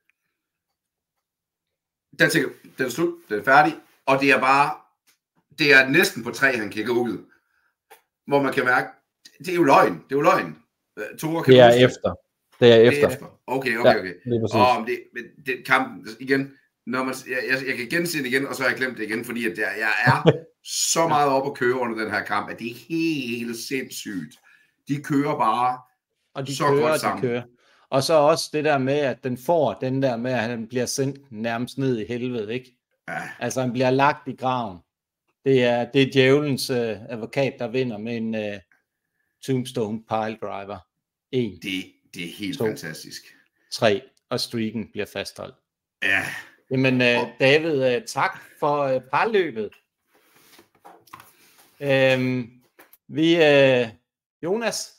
der tænker, den er slut, den er færdig, og det er næsten på 3, han kigger ud. Hvor man kan mærke, det er jo løgn. Tore, kan det er efter. Det er efter. Okay. Og det kampen igen, når man, jeg kan gense det igen, og så har jeg glemt det igen, fordi at jeg er så meget op at køre under den her kamp, at det er helt sindssygt. De kører bare og de så kører, godt sammen. De kører. Og så også det der med, at den får den der med, at han bliver sendt nærmest ned i helvede, ikke? Ja. Altså han bliver lagt i graven. Det er djævelens advokat, der vinder med en Tombstone Piledriver. 1. Det er helt 2, fantastisk. 3, og streaken bliver fastholdt. Ja. Jamen David, tak for parløbet. Jonas?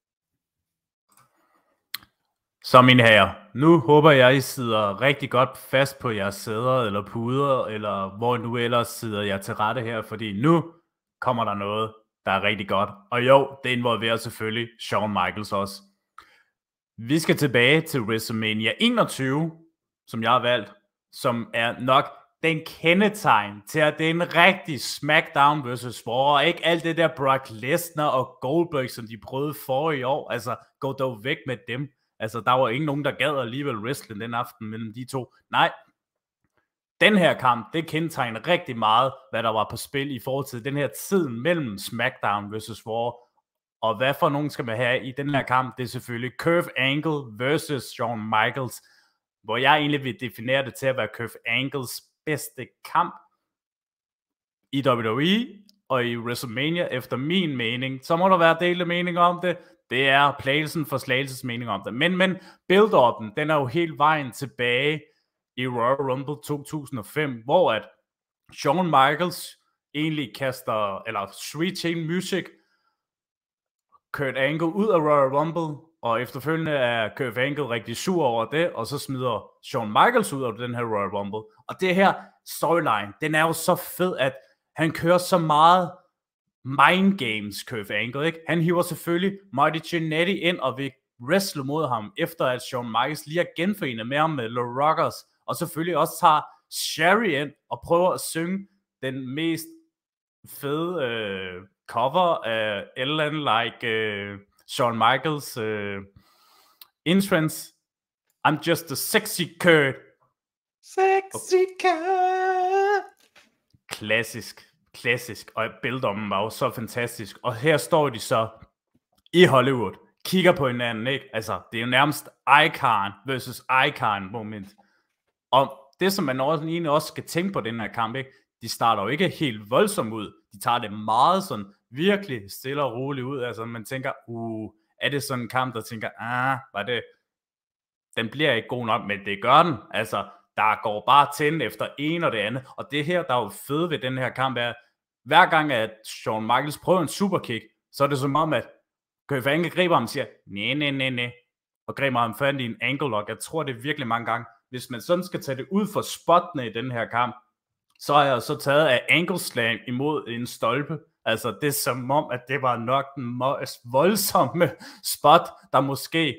Så mine herrer, nu håber jeg, I sidder rigtig godt fast på jeres sæder eller puder, eller hvor nu ellers sidder jeg til rette her, fordi nu kommer der noget, der er rigtig godt. Og jo, det involverer selvfølgelig Shawn Michaels også. Vi skal tilbage til WrestleMania 21, som jeg har valgt, som er nok den kendetegn til, at det er en rigtig SmackDown vs. Raw, og ikke alt det der Brock Lesnar og Goldberg, som de prøvede forrige år. Altså, gå dog væk med dem. Altså, der var ikke nogen, der gad alligevel wrestling den aften mellem de to. Nej, den her kamp, det kendetegner rigtig meget, hvad der var på spil i forhold til den her tid mellem SmackDown vs. Raw. Og hvad for nogen skal man have i den her kamp? Det er selvfølgelig Kurt Angle versus Shawn Michaels, hvor jeg egentlig vil definere det til at være Kurt Angles bedste kamp i WWE og i WrestleMania, efter min mening. Så må der være delte mening om det. Det er Plagelsen for Slagelses mening om det. Men build-up'en, den er jo helt vejen tilbage i Royal Rumble 2005, hvor at Shawn Michaels egentlig kaster, eller Sweet Chin Music, Kurt Angle ud af Royal Rumble, og efterfølgende er Kurt Angle rigtig sur over det, og så smider Shawn Michaels ud af den her Royal Rumble. Og det her storyline, den er jo så fed, at han kører så meget mind games, Kurt Angle, ikke? Han hiver selvfølgelig Marty Jannetty ind og vil wrestle mod ham, efter at Shawn Michaels lige er genforenet med ham med The Rockers, og selvfølgelig også tager Sherry ind og prøver at synge den mest fede cover af Ellen like Shawn Michaels entrance. I'm just a sexy Kurt. Sexy Kurt. Klassisk, og billeddommen var jo så fantastisk. Og her står de så i Hollywood, kigger på hinanden, ikke? Altså, det er jo nærmest icon versus icon moment. Og det, som man egentlig også skal tænke på den her kamp, ikke? De starter jo ikke helt voldsomt ud. De tager det meget sådan virkelig stille og roligt ud. Altså, man tænker, er det sådan en kamp, der tænker, var det, den bliver ikke god nok, men det gør den. Altså, der går bare tænd efter en og det andet. Og det her, der er jo fedt ved den her kamp, er, hver gang at Shawn Michaels prøver en superkick, så er det som om, at Kurt Angle griber ham og siger, nej, og griber ham fat i en ankle lock. Jeg tror det er virkelig mange gange. Hvis man sådan skal tage det ud for spottene i den her kamp, så har jeg så taget af ankle slam imod en stolpe. Altså det er som om, at det var nok den mest voldsomme spot, der måske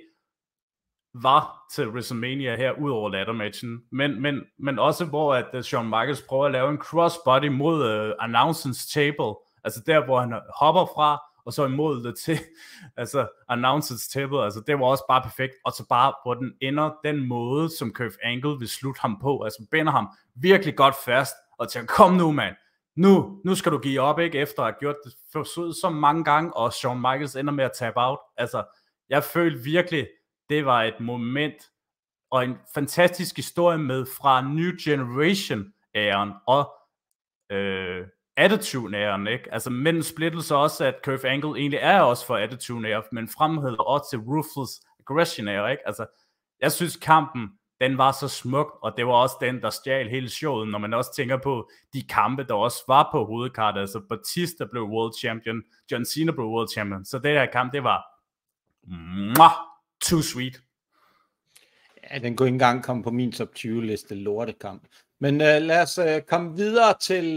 var til WrestleMania her, ud over laddermatchen. Men også hvor at Shawn Michaels prøver at lave en crossbody mod announcers table. Altså der, hvor han hopper fra, og så imod det til altså announcers table. Altså det var også bare perfekt. Og så bare, hvor den ender den måde, som Kurt Angle vil slutte ham på. Altså binder ham virkelig godt fast, og tænker, kom nu mand. Nu skal du give op, ikke? Efter at have gjort det forsøget så mange gange, og Shawn Michaels ender med at tabe out. Altså, jeg følte virkelig, det var et moment, og en fantastisk historie med fra New Generation-æren, og Attitude-æren, ikke? Altså, men splittelse også, at Kurt Angle egentlig er også for Attitude-æren, men fremhæver også til Ruthless Aggression-æren, ikke? Altså, jeg synes kampen, den var så smuk, og det var også den, der stjal hele showet, når man også tænker på de kampe, der også var på hovedkartet. Altså Batista blev world champion, John Cena blev world champion, så det her kamp, det var too sweet. Ja, den kunne ikke engang komme på min top 20-liste, lortekamp. Men lad os komme videre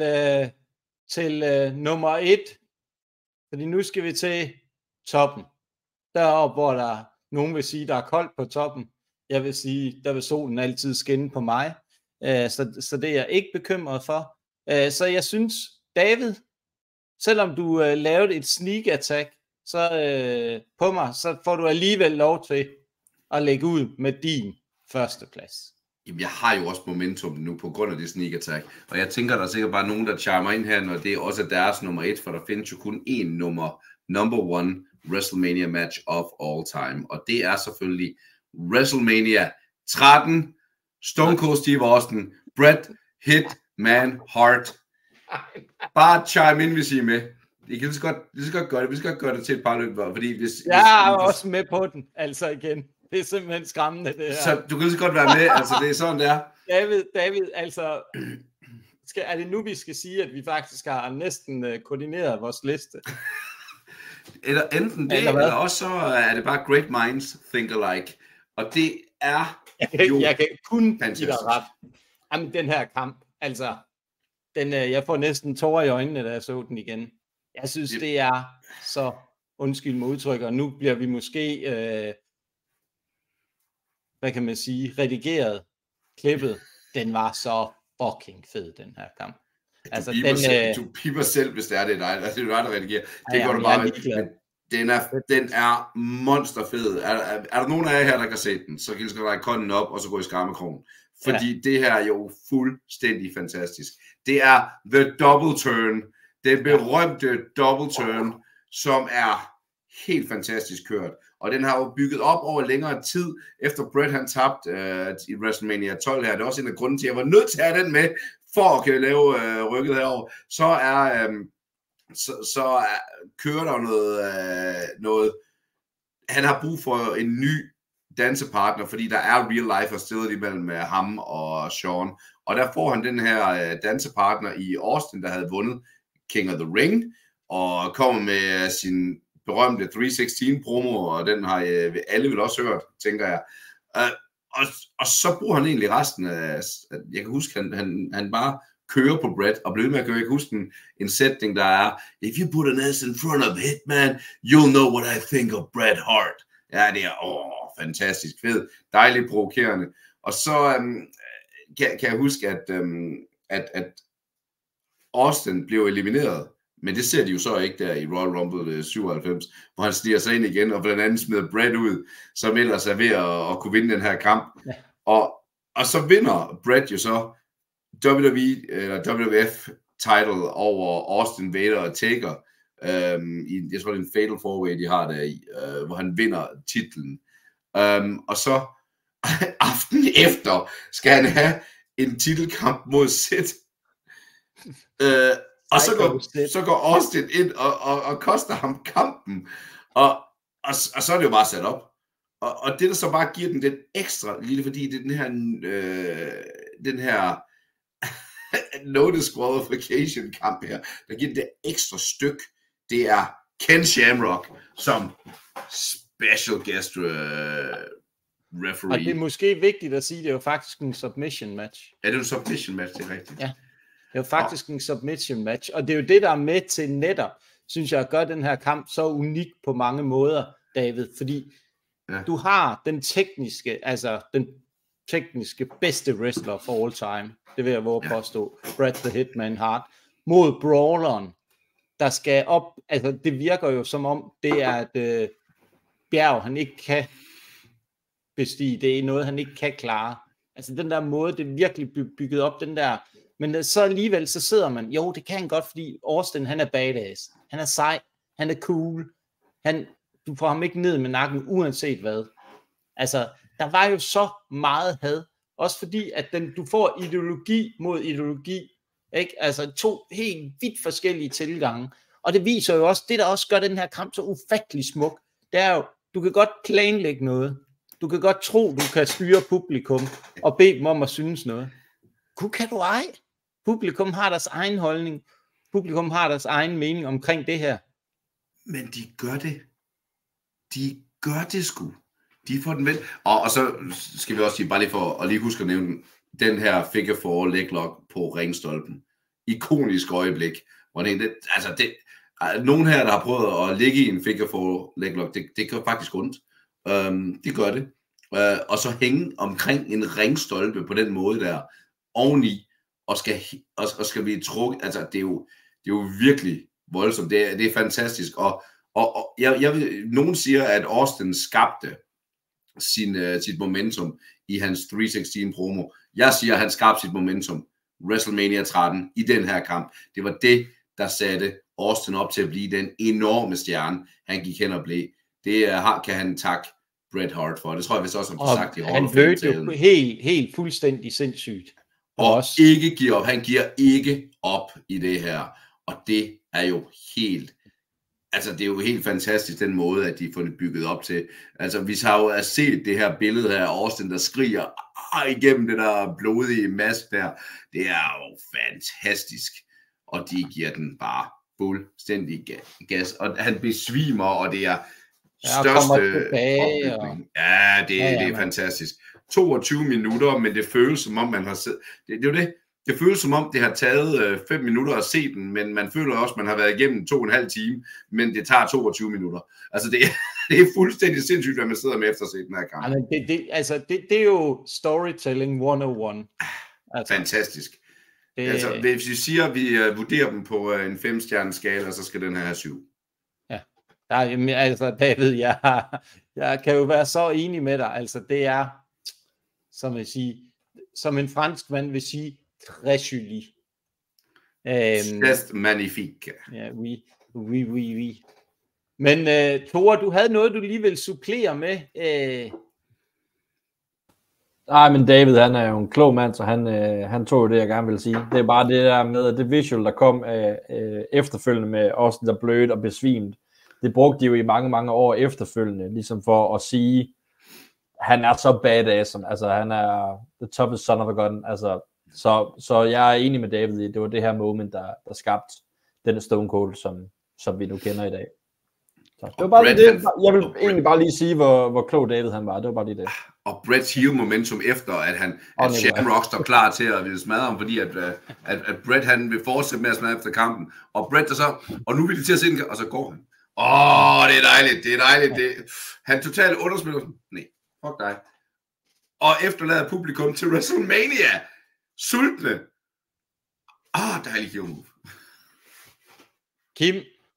til nummer 1, fordi nu skal vi til toppen. Deroppe, hvor der nogen vil sige, der er koldt på toppen. Jeg vil sige, der vil solen altid skinne på mig. Så det er jeg ikke bekymret for. Så jeg synes, David, selvom du lavede et sneak attack på mig, så får du alligevel lov til at lægge ud med din førsteplads. Jamen, jeg har jo også momentum nu på grund af det sneak attack, og jeg tænker, der er sikkert bare nogen, der charmer ind her, når det er også deres nummer 1, for der findes jo kun én number one WrestleMania match of all time, og det er selvfølgelig WrestleMania 13, Stone Cold Steve Austin, Bret Hitman Hart. Bare chime ind, hvis I er med. I kan lige så godt gøre det. Vi skal godt gøre det til et par løb, fordi hvis jeg er også med på den, altså igen. Det er simpelthen skræmmende, det her. Så du kan lige så godt være med, altså det er sådan, det er. David, altså, er det nu, vi skal sige, at vi faktisk har næsten koordineret vores liste? Eller enten det, eller også så er det bare great minds think alike. Og det er jo jeg kan kun fantastisk. give dig ret. Jamen, den her kamp, altså, jeg får næsten tårer i øjnene, da jeg så den igen. Jeg synes, det er så, undskyld mig udtryk, og nu bliver vi måske, hvad kan man sige, redigeret, klippet. Den var så fucking fed, den her kamp. Altså, du piper selv, hvis det er dig. Altså, det er dig, der redigerer. Det går du bare med. Den er monsterfed. Er der nogen af jer her, der kan se den, så kan I skal række hånden op, og så gå i skarmekrogen. Fordi det her er jo fuldstændig fantastisk. Det er The Double Turn. Den berømte Double Turn, som er helt fantastisk kørt. Og den har jo bygget op over længere tid, efter Bret han tabte i WrestleMania 12 her. Det er også en af grunden til, at jeg var nødt til at have den med, for at kunne lave rykket herover. Så kører der noget. Han har brug for en ny dansepartner, fordi der er real life afstedet imellem ham og Sean. Og der får han den her dansepartner i Austin, der havde vundet King of the Ring, og kommer med sin berømte 316-promo, og den har alle vel også hørt, tænker jeg. Og så bruger han egentlig resten af, jeg kan huske, han bare kører på Bret, og bliver med at køre. Jeg kan huske en sætning, der er, if you put an S in front of Hitman, you'll know what I think of Bret Hart. Ja, det er fantastisk fed, dejligt provokerende. Og så kan jeg huske, at Austin blev elimineret, men det ser de jo så ikke der i Royal Rumble 97, hvor han stiger sig ind igen, og blandt andet smider Bret ud, som ellers er ved at kunne vinde den her kamp. Ja. Og så vinder Bret jo så WWE eller WWF title over Austin, Vader og Taker. Jeg tror det er en Fatal 4-Way, de har der i, hvor han vinder titlen. Og så aften efter skal han have en titelkamp mod Seth. Og så går Austin ind og koster ham kampen. Og så er det jo bare sat op. Og det der så bare giver den ekstra lille, fordi det er den her no disqualification kamp her, der giver det ekstra styk. Det er Ken Shamrock som special guest referee. Og det er måske vigtigt at sige, det er jo faktisk en submission match. Ja, det er en submission match, det er rigtigt. Ja, det er jo faktisk en submission match, og det er jo det, der er med til netop, synes jeg, at gøre den her kamp så unik på mange måder, David, fordi du har den tekniske bedste wrestler for all time, det vil jeg våge at påstå, Bret the Hitman Hart, mod brawleren, der skal op, altså det virker jo som om, det er et bjerg, han ikke kan bestige, det er noget, han ikke kan klare. Altså den der måde, det er virkelig bygget op, den der, men så alligevel, så sidder man, jo, det kan han godt, fordi Austin, han er badass, han er sej, han er cool, du får ham ikke ned med nakken, uanset hvad. Altså, der var jo så meget had, også fordi, at du får ideologi mod ideologi, ikke? Altså to helt vidt forskellige tilgange, og det viser jo også, det der også gør den her kamp så ufattelig smuk, det er jo, du kan godt planlægge noget, Du kan godt tro, du kan styre publikum og bede dem om at synes noget. Gud, kan du ej? Publikum har deres egen holdning. Publikum har deres egen mening omkring det her. Men de gør det. De gør det sgu. De får den vel. Og så skal vi også sige, bare lige for at lige huske at nævne den her figure four leg lock på ringstolpen. Ikonisk øjeblik. Hvor nogen her, der har prøvet at ligge i en figure four leg lock, det gør faktisk ondt. De gør det. Og så hænge omkring en ringstolpe på den måde der, oveni, og skal blive trukket. Altså, det er jo virkelig voldsomt. Det er fantastisk. Og nogen siger, at Austin skabte sit momentum i hans 316 promo. Jeg siger, at han skabte sit momentum WrestleMania 13 i den her kamp. Det var det, der satte Austin op til at blive den enorme stjerne, han gik hen og blev. Det kan han takke Bret Hart for. Det tror jeg vist også, han har sagt i Hall of Fame. Han blev jo helt fuldstændig sindssygt. Og ikke giver op. Han giver ikke op i det her. Og det er jo helt... Altså, det er jo helt fantastisk, den måde, at de får det bygget op til. Altså, vi har jo set det her billede her af Austin, der skriger igennem det der blodige mask der. Det er jo fantastisk. Og de giver den bare fuldstændig gas. Og han besvimer, og det er største opbygning. Ja, det er fantastisk. 22 minutter, men det føles som om, man har set... Det er jo det. Det føles som om, det har taget 5 minutter at se den, men man føler også, man har været igennem 2,5 time, men det tager 22 minutter. Altså, det er fuldstændig sindssygt, hvad man sidder med efter at se den her kamp. Det er jo storytelling 101. Altså, fantastisk. Altså, hvis vi siger, at vi vurderer dem på en 5-stjernes skala, så skal den her have 7. Ja. Altså, David, jeg kan jo være så enig med dig. Altså, det er, som en fransk mand vil sige, très joli. C'est magnifique. Ja, oui. Men Tore, du havde noget, du lige vil supplere med. Nej, men David, han er jo en klog mand, så han tog jo det, jeg gerne vil sige. Det er bare det der med, det visual, der kom efterfølgende med Austin, der blødt og besvimt. Det brugte de jo i mange, mange år efterfølgende, ligesom for at sige, han er så badass, altså han er the toughest son of a gun, altså. Så jeg er enig med David i, det var det her moment, der skabte den Stone Cold, som vi nu kender i dag. Så det var bare det. Jeg vil egentlig bare lige sige, hvor klog David han var. Det var bare lige det. Og Bretts heel momentum efter, at Shamrock står klar til at ville smadre ham, fordi at Bret han vil fortsætte med at smadre efter kampen. Og Bret og nu vil de til at se den, og så går han. Det er dejligt. Han totalt underspiller. Nej, fuck dig. Og efterlader publikum til WrestleMania. Sultne. Dejlig heel move. Kim,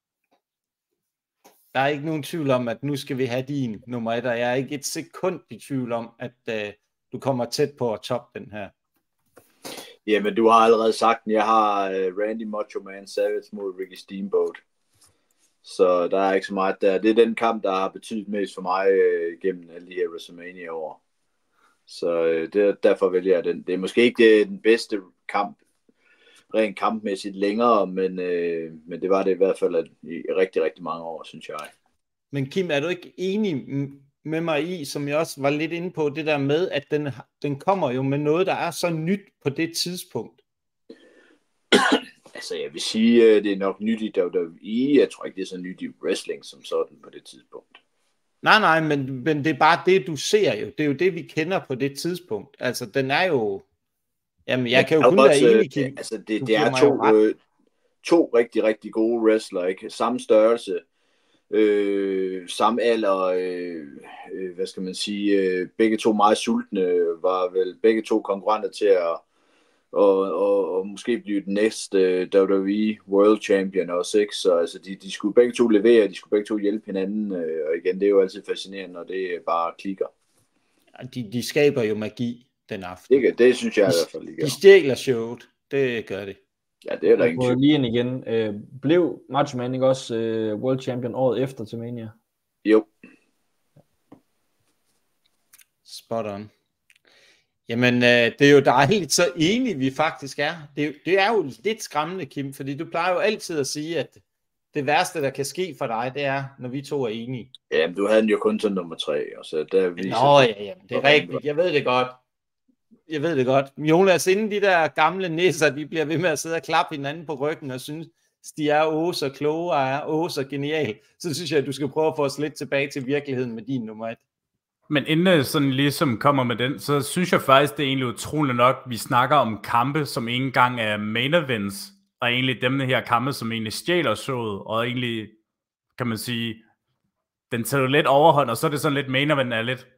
der er ikke nogen tvivl om, at nu skal vi have din nummer 1, og jeg er ikke et sekund i tvivl om, at du kommer tæt på at toppe den her. Jamen, du har allerede sagt den. Jeg har Randy Macho Man Savage mod Ricky Steamboat. Så der er ikke så meget der. Det er den kamp, der har betydet mest for mig gennem alle de her WrestleMania-år. Så derfor vælger jeg den. Det er måske ikke den bedste kamp, rent kampmæssigt længere, men det var det i hvert fald i rigtig, rigtig mange år, synes jeg. Men Kim, er du ikke enig med mig i, som jeg også var lidt inde på, det der med, at den kommer jo med noget, der er så nyt på det tidspunkt? Altså, jeg vil sige, det er nok nyt i WWE. Jeg tror ikke, det er så nyt i wrestling som sådan på det tidspunkt. Nej, men det er bare det, du ser jo. Det er jo det, vi kender på det tidspunkt. Altså, den er jo... Jamen, jeg kan jo kun være enig, Kim. Altså, det er to rigtig, rigtig gode wrestlere, ikke? Samme størrelse, samme alder, hvad skal man sige, begge to meget sultne, var vel begge to konkurrenter til at og måske blive den næste WWE World Champion også, ikke? Så altså, de skulle begge to levere, de skulle begge to hjælpe hinanden, og igen, det er jo altid fascinerende, når det bare klikker. De skaber jo magi den aften. Det synes jeg i hvert fald ikke. De stjæler showet, det gør det. Ja, det er der ingen tvivl. Lige ind igen. Blev Macho Man ikke også World Champion året efter til Mania? Jo. Spot on. Jamen, det er jo dejligt, så enige vi faktisk er. Det er jo lidt skræmmende, Kim, fordi du plejer jo altid at sige, det værste, der kan ske for dig, det er, når vi to er enige. Jamen, du havde den jo kun til nummer 3, og så der viser... Nå, ja, det er rigtigt. Jeg ved det godt. Jonas, inden de der gamle nisser, de bliver ved med at sidde og klappe hinanden på ryggen og synes, de er så kloge og er så genial, så synes jeg, at du skal prøve at få os lidt tilbage til virkeligheden med din nummer 1. Men inden jeg sådan ligesom kommer med den, så synes jeg faktisk, det er egentlig utroligt nok, vi snakker om kampe, som ikke engang er main events, og egentlig dem her kampe, som egentlig stjæler showet, og egentlig, kan man sige, den tager jo lidt overhånd, og så er det sådan lidt main event er lidt,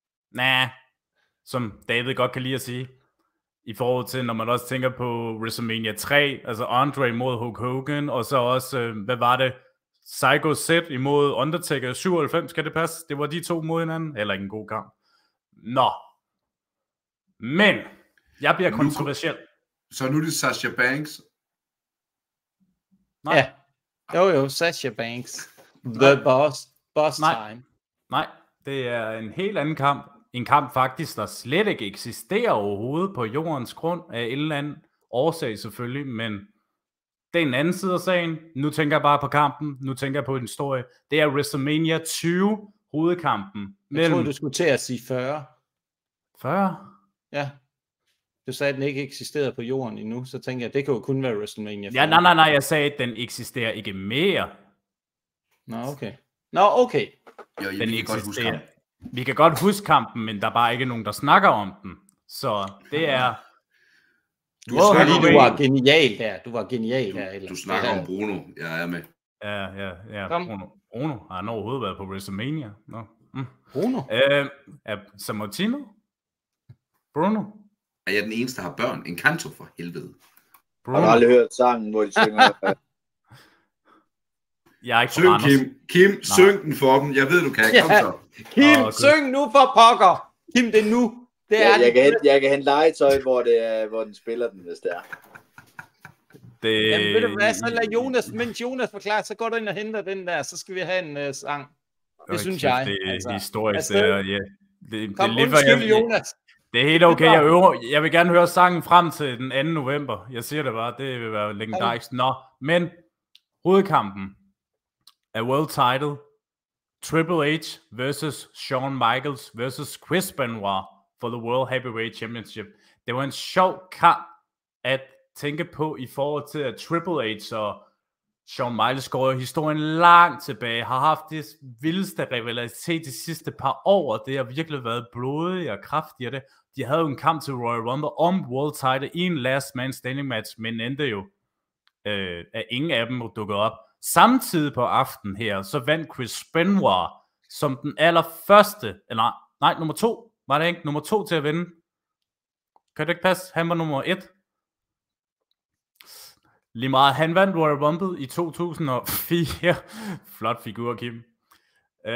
som David godt kan lide at sige, i forhold til, når man også tænker på WrestleMania 3, altså Andre mod Hulk Hogan, og så også, hvad var det, Psycho Sid imod Undertaker 97, skal det passe? Det var de to mod hinanden, eller ikke en god kamp. Nå. Men, jeg bliver kontroversiel. Så nu er det Sasha Banks? Nej. Ja. Jo, Sasha Banks. The boss time. Nej, det er en helt anden kamp. En kamp faktisk, der slet ikke eksisterer overhovedet på jordens grund, af en eller anden årsag selvfølgelig, men det er en anden side af sagen. Nu tænker jeg bare på kampen, nu tænker jeg på en historie. Det er WrestleMania 20, hovedkampen. Jeg troede, du skulle til at sige 40. 40? Ja. Du sagde, at den ikke eksisterede på jorden endnu, så tænker jeg, at det kan jo kun være WrestleMania 40. Ja, nej, jeg sagde, at den eksisterer ikke mere. Nå, okay. Jo, den eksisterer. Vi kan godt huske kampen, men der er bare ikke nogen, der snakker om den. Så det er... Du var genial der. Du snakker om Bruno. Jeg er med. Ja. Bruno. Har han overhovedet været på WrestleMania? No. Bruno? Sammartino? Bruno? Er jeg den eneste, der har børn? En kanto for helvede. Bruno. Har du aldrig hørt sangen, hvor de synger? Jeg er ikke syng, Kim, syng den for dem. Jeg ved, du kan. Kom så. Kim, syng nu for pokker. Kim, det er nu. Det er jeg kan hente legetøj, hvor den spiller den, hvis det er. Jamen, ved du hvad, så lad Jonas, mens Jonas forklarer, så går du ind og henter den der, så skal vi have en sang. Det synes jeg. Det er historisk. Kom, undskyld, Jonas. Det er helt okay. Jeg vil gerne høre sangen frem til den 2. november. Jeg siger det bare, det vil være legendarisk. Nå, men hovedkampen af World Title, Triple H versus Shawn Michaels versus Chris Benoit for the World Heavyweight Championship. Det var en sjov kamp at tænke på i forhold til, at Triple H og Shawn Michaels går historien langt tilbage, har haft det vildeste rivalitet de sidste par år, og det har virkelig været blodigt og kraftigt. Det. De havde jo en kamp til Royal Rumble om World Title i en last man standing match, men endte jo, at ingen af dem dukkede op. Samtidig på aften her, så vandt Chris Benoit som den allerførste, eller nej, nummer 2, var det ikke? Nummer 2 til at vinde. Kan det ikke passe? Han var nummer 1. Lige meget. Han vandt Royal Rumble i 2004. Flot figur, Kim. Det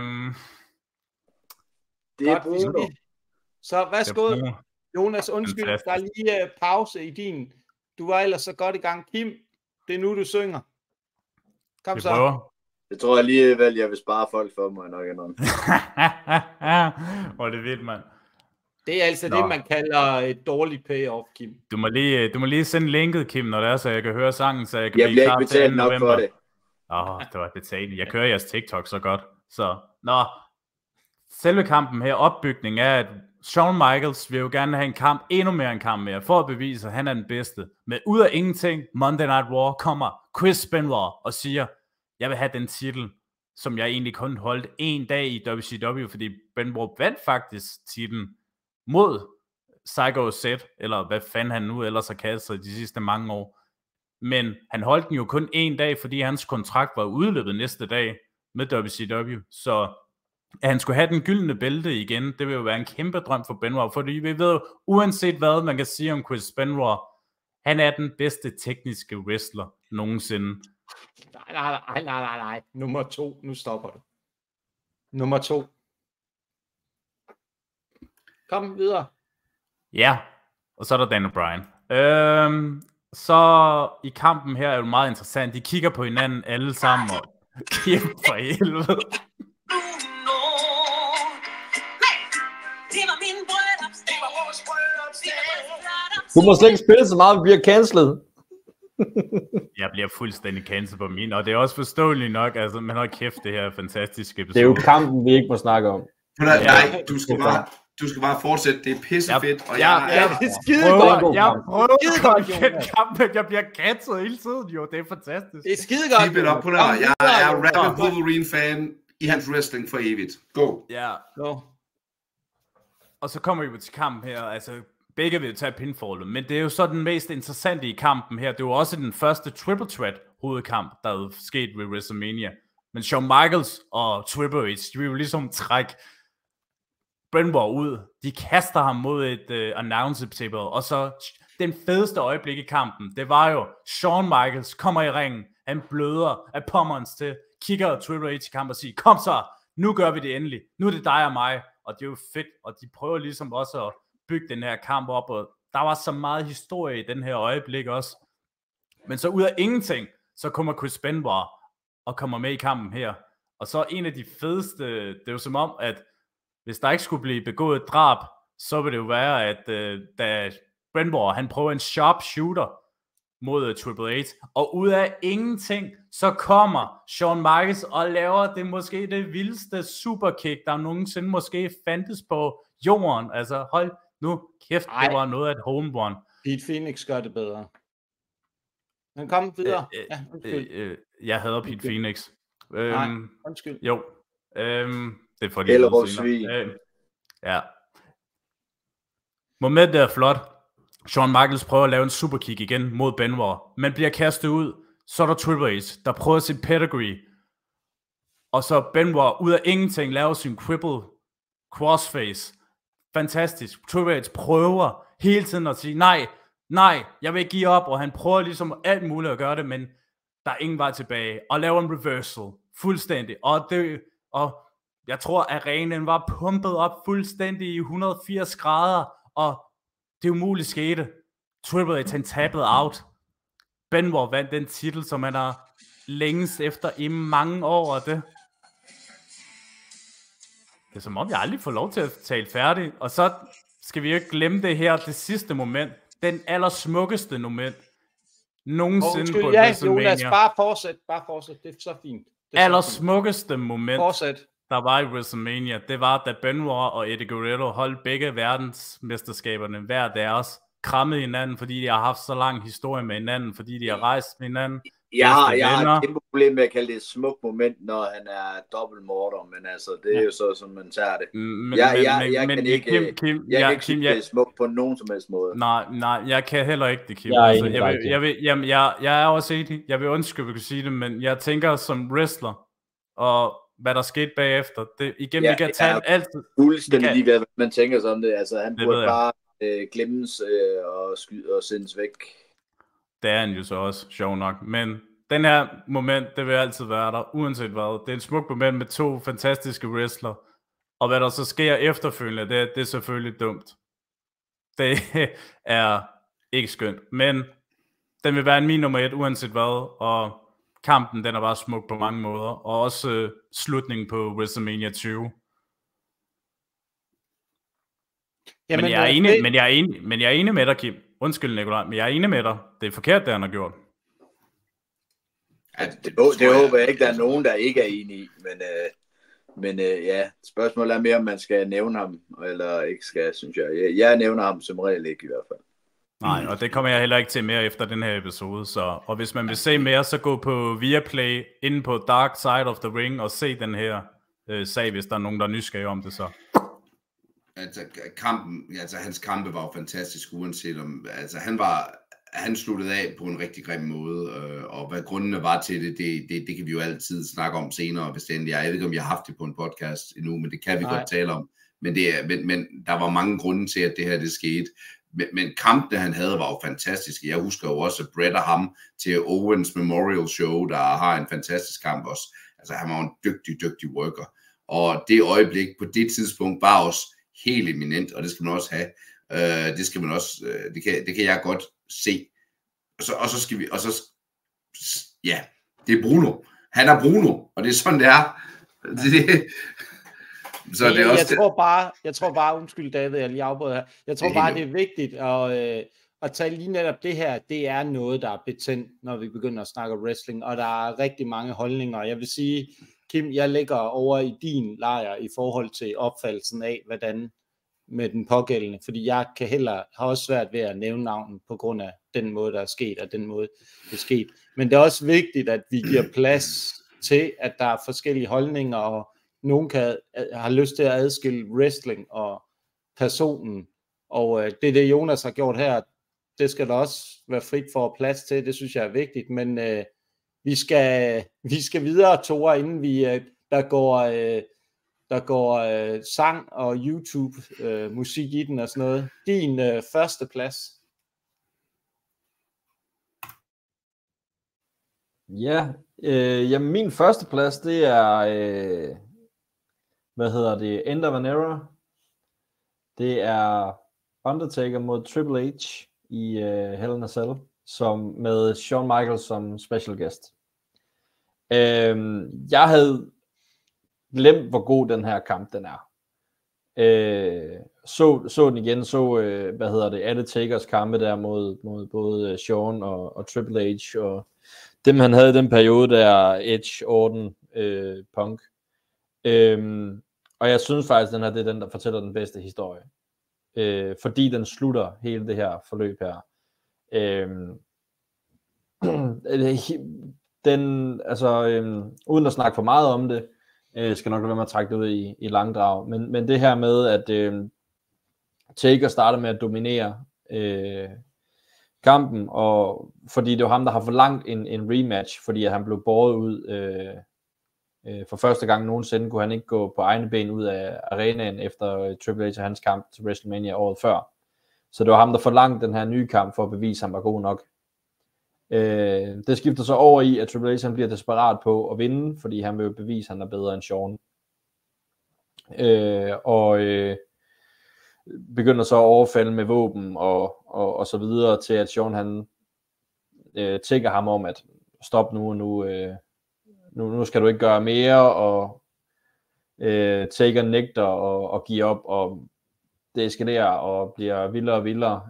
er Bruno. Så værsgo, Jonas, undskyld, der er lige pause i din. Du var ellers så godt i gang. Kim, det er nu, du synger. Kom så. Det tror jeg alligevel, jeg vil spare folk for mig nok endnu. Hvor er det vildt, mand. Det er altså det, man kalder et dårligt payoff, Kim. Du må lige sende linket, Kim, når det er, så jeg kan høre sangen, så jeg kan blive klar til 2. november. For det. Det var betaling. Jeg kører jeres TikTok så godt. Så, selve kampen her, opbygning er, at Shawn Michaels vil jo gerne have en kamp, endnu mere en kamp mere, for at bevise, at han er den bedste. Men ud af ingenting, Monday Night Raw, kommer Chris Benoit og siger, jeg vil have den titel, som jeg egentlig kun holdt en dag i WCW, fordi Benoit vandt faktisk titlen mod Psycho Sid, eller hvad fanden han nu ellers har kaldt sig de sidste mange år. Men han holdt den jo kun en dag, fordi hans kontrakt var udløbet næste dag med WCW. Så at han skulle have den gyldne bælte igen, det vil jo være en kæmpe drøm for Benoit, fordi vi ved jo, uanset hvad man kan sige om Chris Benoit, han er den bedste tekniske wrestler nogensinde. Nej. Nummer 2. Nu stopper du. Nummer 2. Kom videre. Ja, og så er der Daniel Bryan. Så i kampen her er det meget interessant. De kigger på hinanden alle sammen og kæmper for helvede. Du må slet ikke spille så meget, vi bliver cancelet. Jeg bliver fuldstændig cancel på min, og det er også forståeligt nok, altså, men hold kæft, det her fantastiske episode. Det er jo kampen, vi ikke må snakke om. Nej, du skal bare fortsætte, det er pissefedt, og det er skide godt. Jeg prøver skide godt, at kampen, jeg bliver cancel hele tiden, jo, det er fantastisk. Det er skide godt. Keep it up, jeg er Rapid Wolverine-fan i hans wrestling for evigt. Go. Ja. Go. Og så kommer vi til kampen her, altså begge vil tage pinfallet, men det er jo så den mest interessante i kampen her. Det var også den første triple threat hovedkamp, der er sket ved WrestleMania. Men Shawn Michaels og Triple H, de vil jo ligesom trække Benoit ud. De kaster ham mod et announce table, og så den fedeste øjeblik i kampen, det var jo Shawn Michaels kommer i ringen, han bløder af pommerens til, kigger Triple H i kamp og siger, kom så, nu gør vi det endelig, nu er det dig og mig, og det er jo fedt, og de prøver ligesom også at bygge den her kamp op, og der var så meget historie i den her øjeblik også. Men så ud af ingenting, så kommer Chris Benoit og kommer med i kampen her. Og så en af de fedeste, det er jo som om, at hvis der ikke skulle blive begået drab, så vil det jo være, at da Benoit, han prøver en sharp shooter mod Triple H, og ud af ingenting, så kommer Shawn Michaels og laver det måske det vildeste superkick, der nogensinde måske fandtes på jorden. Altså hold nu kæft, det var noget af et home run. Pete Phoenix gør det bedre. Men kom videre. Jeg hader Pete Phoenix. Nej, undskyld. Jo. Det er fordi, ja. Momentet er flot. Shawn Michaels prøver at lave en superkick igen mod Benoit, men bliver kastet ud. Så er der Triple H, der prøver sit pedigree. Og så Benoit ud af ingenting laver sin cripple crossface. Fantastisk. Triple H prøver hele tiden at sige, nej, jeg vil ikke give op, og han prøver ligesom alt muligt at gøre det, men der er ingen vej tilbage, og laver en reversal, fuldstændig, og jeg tror, at arenaen var pumpet op fuldstændig i 180 grader, og det umuligt skete. Triple H, han tappede out. Benoit vandt den titel, som han har længes efter i mange år, og det er som om, jeg aldrig får lov til at tale færdig, og så skal vi ikke glemme det her, det sidste moment, den allersmukkeste moment nogensinde på WrestleMania. Jonas, bare fortsæt, det er så fint. Allersmukkeste moment, fortsæt, der var i WrestleMania, det var, da Benoit og Eddie Guerrero holdt begge verdensmesterskaberne hver deres, krammede hinanden, fordi de har haft så lang historie med hinanden, fordi de har rejst med hinanden. Jeg har et kæmpe problem med at kalde det et smukt moment, når han er dobbelt morder, men altså, det er jo så, som man tager det. Jeg kan ikke sige, det er smukt på nogen som helst måde. Nej, jeg kan heller ikke det, Kim. Jeg er også enig. Jeg vil undskylde, vi kan sige det, men jeg tænker som wrestler, og hvad der skete bagefter, det igen, vi kan tage altid. Fuldstændig ligeglad, hvad man tænker som det. Altså, han burde bare glemmes og sendes væk. Det er han jo så også, sjov nok. Men den her moment, det vil altid være der, uanset hvad. Det er et smukt moment med to fantastiske wrestler. Og hvad der så sker efterfølgende, det er selvfølgelig dumt. Det er ikke skønt. Men den vil være min nummer 1, uanset hvad. Og kampen, den er bare smuk på mange måder. Og også slutningen på WrestleMania 20. Jamen, men jeg er enig med dig, Kim. Undskyld, Nikolaj, men jeg er enig med dig. Det er forkert, det han har gjort. Ja, det håber jeg ikke, der er nogen, der ikke er enige i. Men ja, spørgsmålet er mere, om man skal nævne ham, eller ikke skal, synes jeg. Jeg nævner ham som regel ikke i hvert fald. Nej, og det kommer jeg heller ikke til mere efter den her episode. Og hvis man vil se mere, så gå på Viaplay, inde på Dark Side of the Ring, og se den her sag, hvis der er nogen, der er nysgerrige om det så. Altså hans kampe var jo fantastisk, uanset om, altså han sluttede af på en rigtig grim måde, og hvad grundene var til det kan vi jo altid snakke om senere, hvis det endelig er. Jeg ved ikke, om jeg har haft det på en podcast endnu, men det kan vi godt tale om. Men der var mange grunde til, at det her det skete. Men kampene han havde var jo fantastiske. Jeg husker jo også Bret og ham til Owens Memorial Show, der har en fantastisk kamp også. Altså han var en dygtig worker. Og det øjeblik på det tidspunkt var også helt eminent, og det skal man også have. Det skal man også, det kan jeg godt se. Og så skal vi, ja, det er Bruno. Han er Bruno, og det er sådan, det er. Så det er også jeg tror bare, undskyld David, jeg lige afbryder her. Jeg tror bare, det er vigtigt at tage lige netop det her, det er noget, der er betændt, når vi begynder at snakke wrestling, og der er rigtig mange holdninger. Jeg vil sige, Kim, jeg ligger over i din lejr i forhold til opfattelsen af, hvordan med den pågældende, fordi jeg har også svært ved at nævne navnet på grund af den måde, der er sket, og den måde, det er sket. Men det er også vigtigt, at vi giver plads til, at der er forskellige holdninger, og nogen har lyst til at adskille wrestling og personen, og det Jonas har gjort her, det skal der også være frit for plads til, det synes jeg er vigtigt, men vi skal videre, Tore, inden der går sang og YouTube musik i den og sådan noget. Din første plads. Ja, jamen min første plads, det er, End of an Era. Det er Undertaker mod Triple H i Hell in a Cell, med Shawn Michaels som special guest. Jeg havde glemt, hvor god den her kamp den er. Så den igen, alle Takers kampe der mod både Shawn og Triple H, og dem han havde i den periode der, Edge, Orton, Punk. Og jeg synes faktisk, det er den, der fortæller den bedste historie. Fordi den slutter hele det her forløb her. Uden at snakke for meget om det, skal nok lade være med at trække det ud i langdrag, men det her med, at Taker starter med at dominere kampen, og fordi det var ham, der har forlangt en rematch, fordi at han blev båret ud for første gang nogensinde, kunne han ikke gå på egne ben ud af arenaen efter Triple H og hans kamp til WrestleMania året før. Så det var ham, der forlangte den her nye kamp for at bevise, at han var god nok. Det skifter så over i, at Triple H han bliver desperat på at vinde, fordi han vil jo bevise, at han er bedre end Shawn. Begynder så at overfalde med våben og så videre, til at Shawn han tækker ham om, at stop nu skal du ikke gøre mere, og Taker nægter at give op, og det eskalerer og bliver vildere og vildere.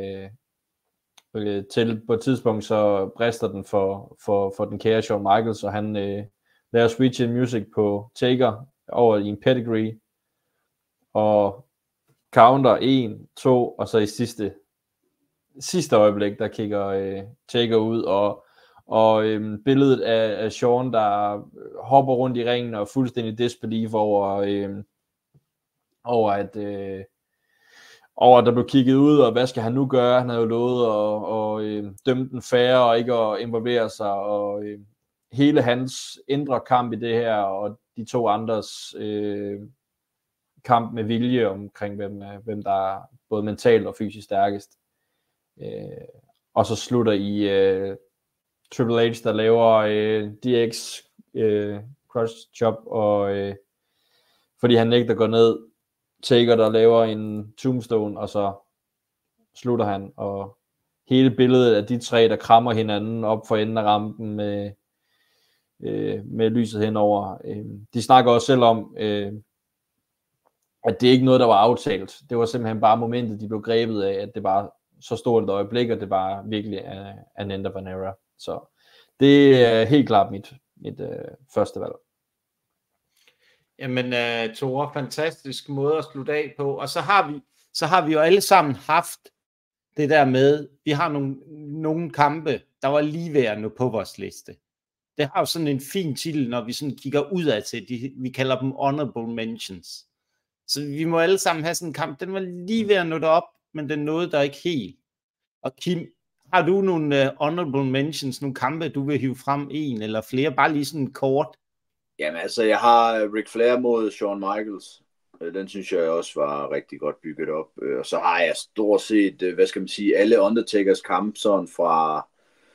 Til på et tidspunkt så brister den for den kære Shawn Michaels, og han laver switch in music på Taker over i en pedigree, og counter 1, 2, og så i sidste øjeblik, der kigger Taker ud, og billedet af Shawn, der hopper rundt i ringen og fuldstændig disbelief over at der blev kigget ud, og hvad skal han nu gøre? Han havde jo lovet at dømme den fair og ikke at involvere sig, og hele hans indre kamp i det her, og de to andres kamp med vilje omkring, hvem der er både mentalt og fysisk stærkest. Og så slutter i Triple H, der laver DX Crush Chop, og fordi han nægter at gå ned, Taker, der laver en tombstone, og så slutter han, og hele billedet af de tre, der krammer hinanden op for enden af rampen med lyset henover. De snakker også selv om, at det ikke noget, der var aftalt. Det var simpelthen bare momentet, de blev grebet af, at det var så stort et øjeblik, og det var virkelig an end of an era. Så det er helt klart mit første valg. Jamen, Tore, fantastisk måde at slutte af på. Og så har vi jo alle sammen haft det der med, vi har nogle kampe, der var ligeværende på vores liste. Det har jo sådan en fin titel, når vi sådan kigger udad til, vi kalder dem honorable mentions. Så vi må alle sammen have sådan en kamp, den var lige ved at nå derop, men den nåede der ikke helt. Og Kim, har du nogle honorable mentions, nogle kampe, du vil hive frem, en eller flere, bare lige sådan kort? Jamen altså, jeg har Ric Flair mod Shawn Michaels. Den synes jeg også var rigtig godt bygget op. Og så har jeg stort set, alle Undertakers kampe sådan fra,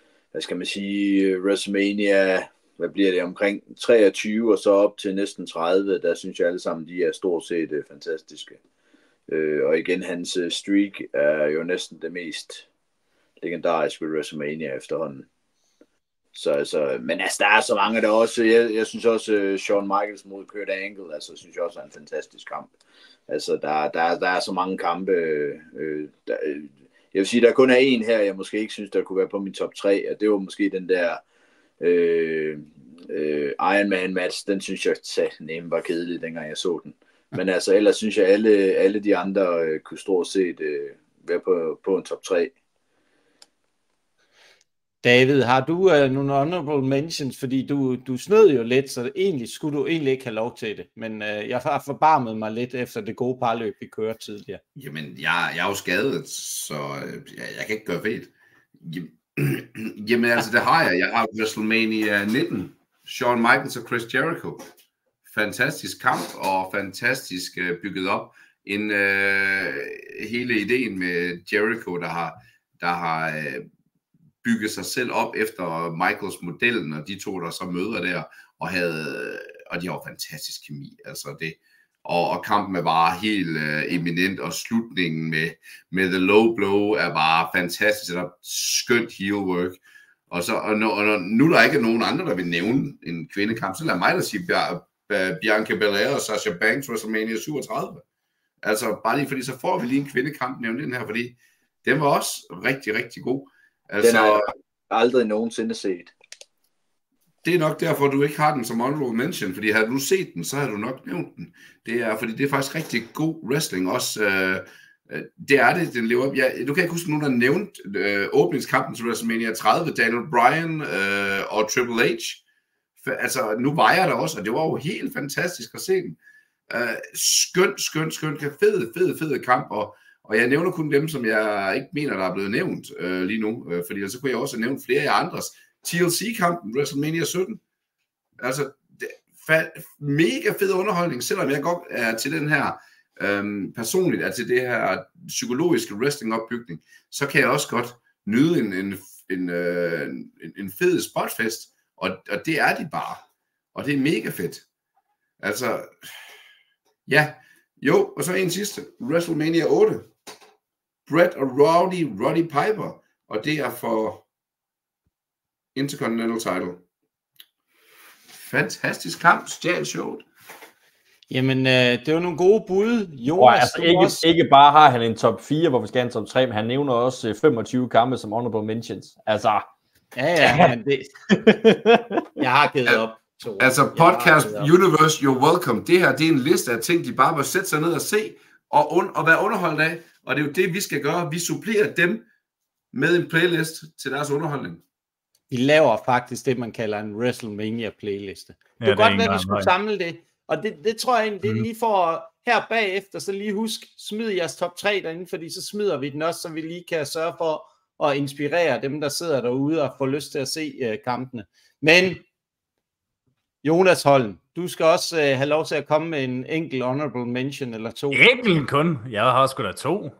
WrestleMania, hvad bliver det, omkring 23 og så op til næsten 30. Der synes jeg alle sammen, de er stort set fantastiske. Og igen, hans streak er jo næsten det mest legendariske ved WrestleMania efterhånden. Men der er så mange der også. Jeg synes også Shawn Michaels mod Kurt Angle, altså synes jeg også er en fantastisk kamp. Altså der er så mange kampe. Jeg vil sige, der kun er en her, jeg måske ikke synes, der kunne være på min top 3, og det var måske den der Iron Man match. Den synes jeg nemt var kedelig, dengang jeg så den. Men altså, ellers synes jeg, alle de andre kunne stort set være på en top 3. David, har du nogle honorable mentions? Fordi du snød jo lidt, så egentlig skulle du egentlig ikke have lov til det. Men jeg har forbarmet mig lidt efter det gode parløb, vi kørte tidligere. Jamen, jeg er jo skadet, så jeg kan ikke gøre fedt. Jamen, altså, det har jeg. Jeg har WrestleMania 19. Shawn Michaels og Chris Jericho. Fantastisk kamp, og fantastisk bygget op. Hele ideen med Jericho, der har bygget sig selv op efter Michaels modellen, og de to, der så møder der, og de har fantastisk kemi. Altså det, og kampen er bare helt eminent, og slutningen med The Low Blow er bare fantastisk. Det er skønt heel work. Og nu der ikke er nogen andre, der vil nævne en kvindekamp, så lad mig da sige Bianca Belair og Sasha Banks WrestleMania 37. Altså bare lige fordi, så får vi lige en kvindekamp nævnt den her, fordi den var også rigtig, rigtig god. Altså, den har jeg aldrig nogensinde set. Det er nok derfor, du ikke har den som honorable mention, fordi havde du set den, så havde du nok nævnt den. Det er, fordi det er faktisk rigtig god wrestling også. Det er det, den lever op. Du kan ikke huske nogen, der nævnt åbningskampen til WrestleMania 30, Daniel Bryan og Triple H. Altså, nu var jeg der også, og det var jo helt fantastisk at se den. Skøn, fed kamp, og jeg nævner kun dem, som jeg ikke mener, der er blevet nævnt lige nu, fordi så kunne jeg også nævne flere af andres. TLC-kampen, WrestleMania 17. Altså, mega fed underholdning, selvom jeg godt er til den her, personligt er til det her psykologiske wrestling-opbygning, så kan jeg også godt nyde en fed spotfest, og det er de bare. Og det er mega fedt. Altså, ja. Jo, og så en sidste. WrestleMania 8. Bret og Roddy Piper. Og det er for Intercontinental title. Fantastisk kamp. Stjal showet. Jamen, det var nogle gode bud. Jonas, altså ikke bare har han en top 4, hvor vi skal have en top 3, men han nævner også 25 kampe som honorable mentions. Altså. Ja, men det... Jeg har givet op. Altså podcast universe, you're welcome. Det her, det er en liste af ting, de bare må sætte sig ned og se, og være underholdt af. Og det er jo det, vi skal gøre. Vi supplerer dem med en playlist til deres underholdning. Vi laver faktisk det, man kalder en WrestleMania playliste. Det kunne godt være, at vi skulle samle det. Og det tror jeg egentlig, det er lige for her bagefter, så lige husk, smid jeres top 3 derinde, fordi så smider vi den også, så vi lige kan sørge for at inspirere dem, der sidder derude og får lyst til at se kampene. Men Jonas Holm, du skal også have lov til at komme med en enkelt honorable mention eller 2. Enkelt kun? Jeg har sgu da 2.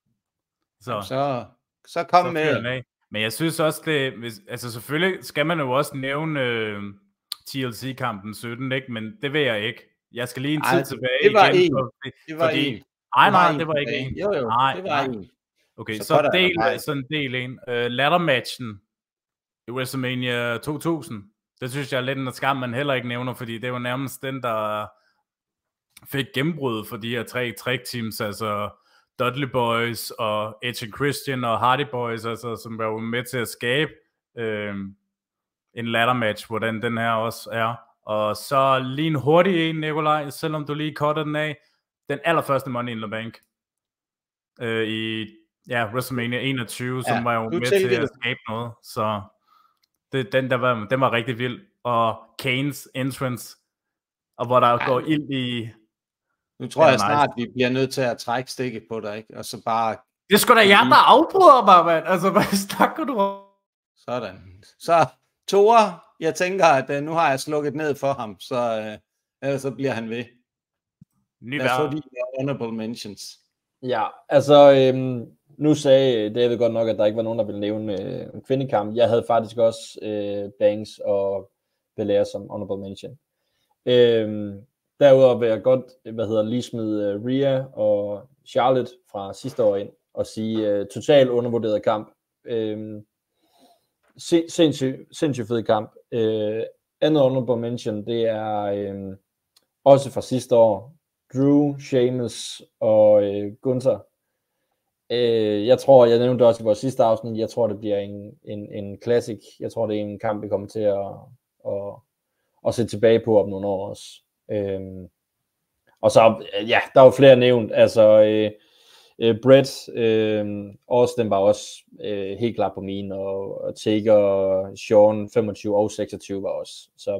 Så kom med. Men jeg synes også, altså selvfølgelig skal man jo også nævne TLC-kampen 17, ikke? Men det vil jeg ikke. Jeg skal lige en tid tilbage det var igen. Det var en. Nej, det var ikke en. Jo, nej, det var en. Okay, så del en. Ladder-matchen i WrestleMania 2000. Det synes jeg er lidt en skam, man heller ikke nævner, fordi det var nærmest den, der fik gennembrud for de her 3 trick-teams, altså Dudley Boys og Edge and Christian og Hardy Boys, altså, som var med til at skabe en ladder match, hvordan den her også er. Og så lige en hurtig en, Nikolaj, selvom du lige cutter den af. Den allerførste Money in the Bank i WrestleMania 21, som var jo med til at skabe noget. Så den var rigtig vild. Og Kanes entrance, og hvor der går ild i... Nu tror jeg snart, vi bliver nødt til at trække stikket på dig, ikke? Og så bare... Det er sgu da jer, der afbryder mig, mand. Altså, hvad snakker du om? Sådan. Så, Tore, jeg tænker, at nu har jeg slukket ned for ham, så ellers så bliver han ved. Lad os få de honorable mentions. Ja, altså, nu sagde David godt nok, at der ikke var nogen, der ville nævne en kvindekamp. Jeg havde faktisk også Banks og Belair som honorable mention. Derudover vil jeg godt, lige smide Rhea og Charlotte fra sidste år ind og sige total undervurderet kamp. Sindssygt fed kamp. Andet honorable mention, det er også fra sidste år. Drew, Sheamus og Gunther. Jeg tror, jeg nævnte det også i vores sidste afsnit, jeg tror, det bliver en classic. Jeg tror, det er en kamp, vi kommer til at se tilbage på om nogle år også. Og så, ja, der var flere nævnt. Altså, Brett, Austin var også helt klart på min, og Taker, Sean, 25 og 26 var også. Så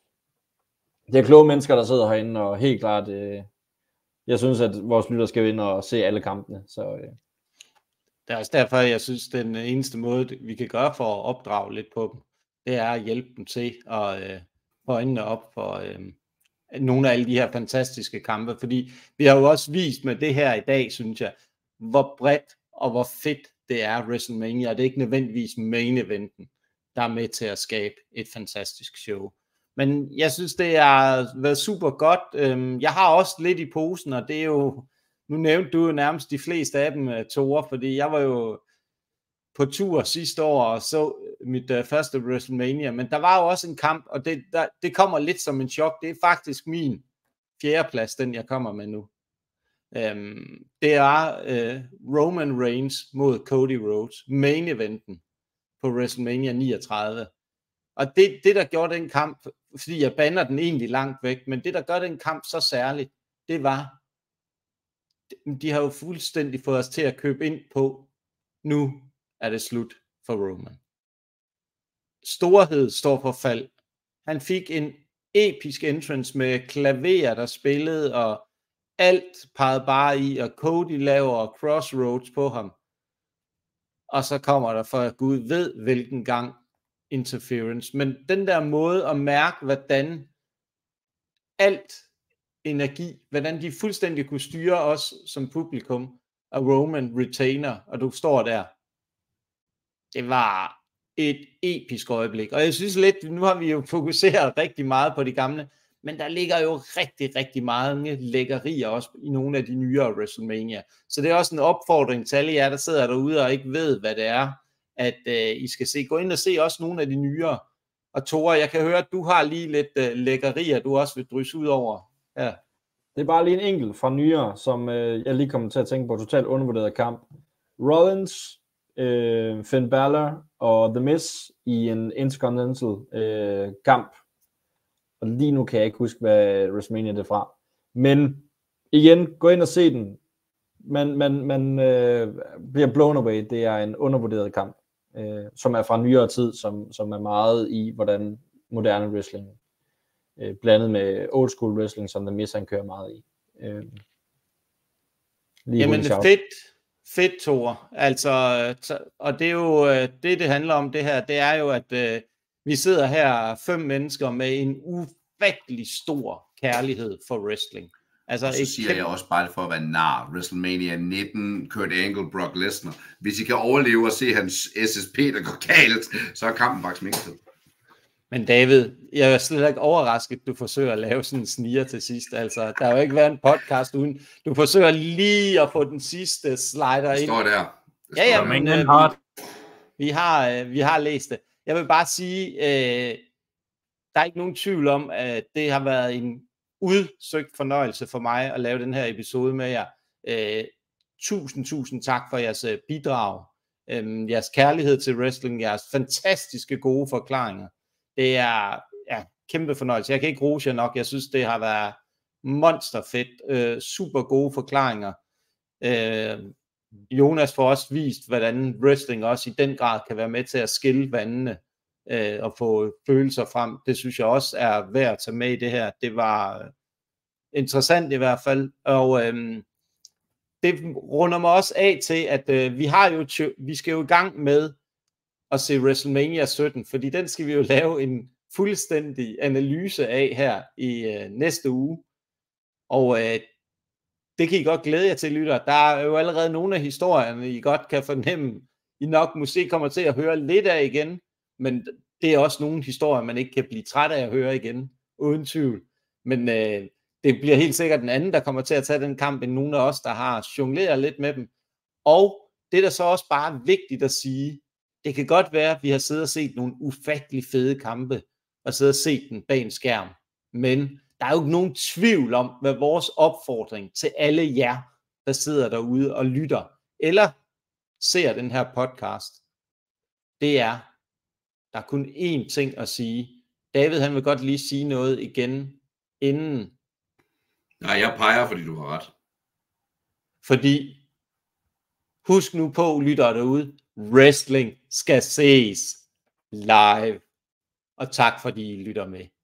det er kloge mennesker, der sidder herinde, og helt klart, jeg synes, at vores lytter skal ind og se alle kampene. Så, Det er også derfor, jeg synes, den eneste måde, vi kan gøre for at opdrage lidt på dem, det er at hjælpe dem til at få øjnene op for nogle af alle de her fantastiske kampe. Fordi vi har jo også vist med det her i dag, synes jeg, hvor bredt og hvor fedt det er WrestleMania. Det er ikke nødvendigvis main eventen, der er med til at skabe et fantastisk show. Men jeg synes, det har været super godt. Jeg har også lidt i posen, og det er jo, nu nævnte du jo nærmest de fleste af dem, Tore, fordi jeg var jo på tur sidste år og så mit første WrestleMania, men der var jo også en kamp, og det kommer lidt som en chok. Det er faktisk min 4. plads, den jeg kommer med nu. Det er Roman Reigns mod Cody Rhodes, main eventen på WrestleMania 39. Og det der gjorde den kamp, fordi jeg bander den egentlig langt væk, men det der gør den kamp så særligt, det var, de har jo fuldstændig fået os til at købe ind på, nu er det slut for Roman. Storhed står for fald. Han fik en episk entrance med klaver, der spillede, og alt pegede bare i, og Cody laver crossroads på ham. Og så kommer der for Gud ved hvilken gang interference. Men den der måde at mærke, hvordan alt energi, hvordan de fuldstændig kunne styre os som publikum, og Roman retainer, og du står der. Det var et episk øjeblik. Og jeg synes lidt, nu har vi jo fokuseret rigtig meget på de gamle, men der ligger jo rigtig, rigtig mange lækkerier også i nogle af de nyere WrestleMania. Så det er også en opfordring til alle jer, der sidder derude og ikke ved, hvad det er, at I skal se. Gå ind og se også nogle af de nyere. Og Tore, jeg kan høre, at du har lige lidt lækkerier, du også vil drysse ud over. Ja. Det er bare lige en enkelt fra nyere, som jeg lige kommer til at tænke på. Totalt undervurderet kamp. Rollins, Finn Balor og The Miz i en Intercontinental kamp. Og lige nu kan jeg ikke huske, hvad WrestleMania det er fra. Men igen, gå ind og se den. Man bliver blown away. Det er en undervurderet kamp, som er fra nyere tid, som er meget i, hvordan moderne wrestling blandet med old school wrestling, som The Miz han kører meget i. Jamen fedt Tore. Altså, og det er jo det handler om det her, det er jo, at vi sidder her 5 mennesker med en ufattelig stor kærlighed for wrestling. Altså, og så siger jeg også bare for at være nar. WrestleMania 19, Kurt Angle, Brock Lesnar. Hvis I kan overleve og se hans SSP, der går galt, så er kampen faktisk minkstet. Men David, jeg er slet ikke overrasket, at du forsøger at lave sådan en sniger til sidst. Altså, der har jo ikke været en podcast uden. Du forsøger lige at få den sidste slider ind. Det står der. Ja, men vi har læst det. Jeg vil bare sige, der er ikke nogen tvivl om, at det har været en udsøgt fornøjelse for mig at lave den her episode med jer. Tusind tak for jeres bidrag, jeres kærlighed til wrestling, jeres fantastiske gode forklaringer. Det er kæmpe fornøjelse. Jeg kan ikke rose jer nok. Jeg synes, det har været monsterfedt. Super gode forklaringer. Jonas får også vist, hvordan wrestling også i den grad kan være med til at skille vandene og få følelser frem. Det synes jeg også er værd at tage med i det her. Det var interessant i hvert fald. Og det runder mig også af til, at vi skal jo i gang med at se WrestleMania 17, fordi den skal vi jo lave en fuldstændig analyse af her i næste uge. Og det kan I godt glæde jer til, lytter. Der er jo allerede nogle af historierne, I godt kan fornemme, I nok måske kommer til at høre lidt af igen, men det er også nogle historier, man ikke kan blive træt af at høre igen, uden tvivl. Men det bliver helt sikkert den anden, der kommer til at tage den kamp, end nogle af os, der har jongleret lidt med dem. Og det er der så også bare vigtigt at sige, det kan godt være, at vi har siddet og set nogle ufattelig fede kampe, og siddet og set den bag en skærm. Men der er jo ikke nogen tvivl om, hvad vores opfordring til alle jer, der sidder derude og lytter, eller ser den her podcast, det er, der er kun én ting at sige. David, han vil godt lige sige noget igen, inden. Nej, jeg peger, fordi du har ret. Fordi, husk nu på, lytter derude, wrestling skal ses live. Og tak fordi I lytter med.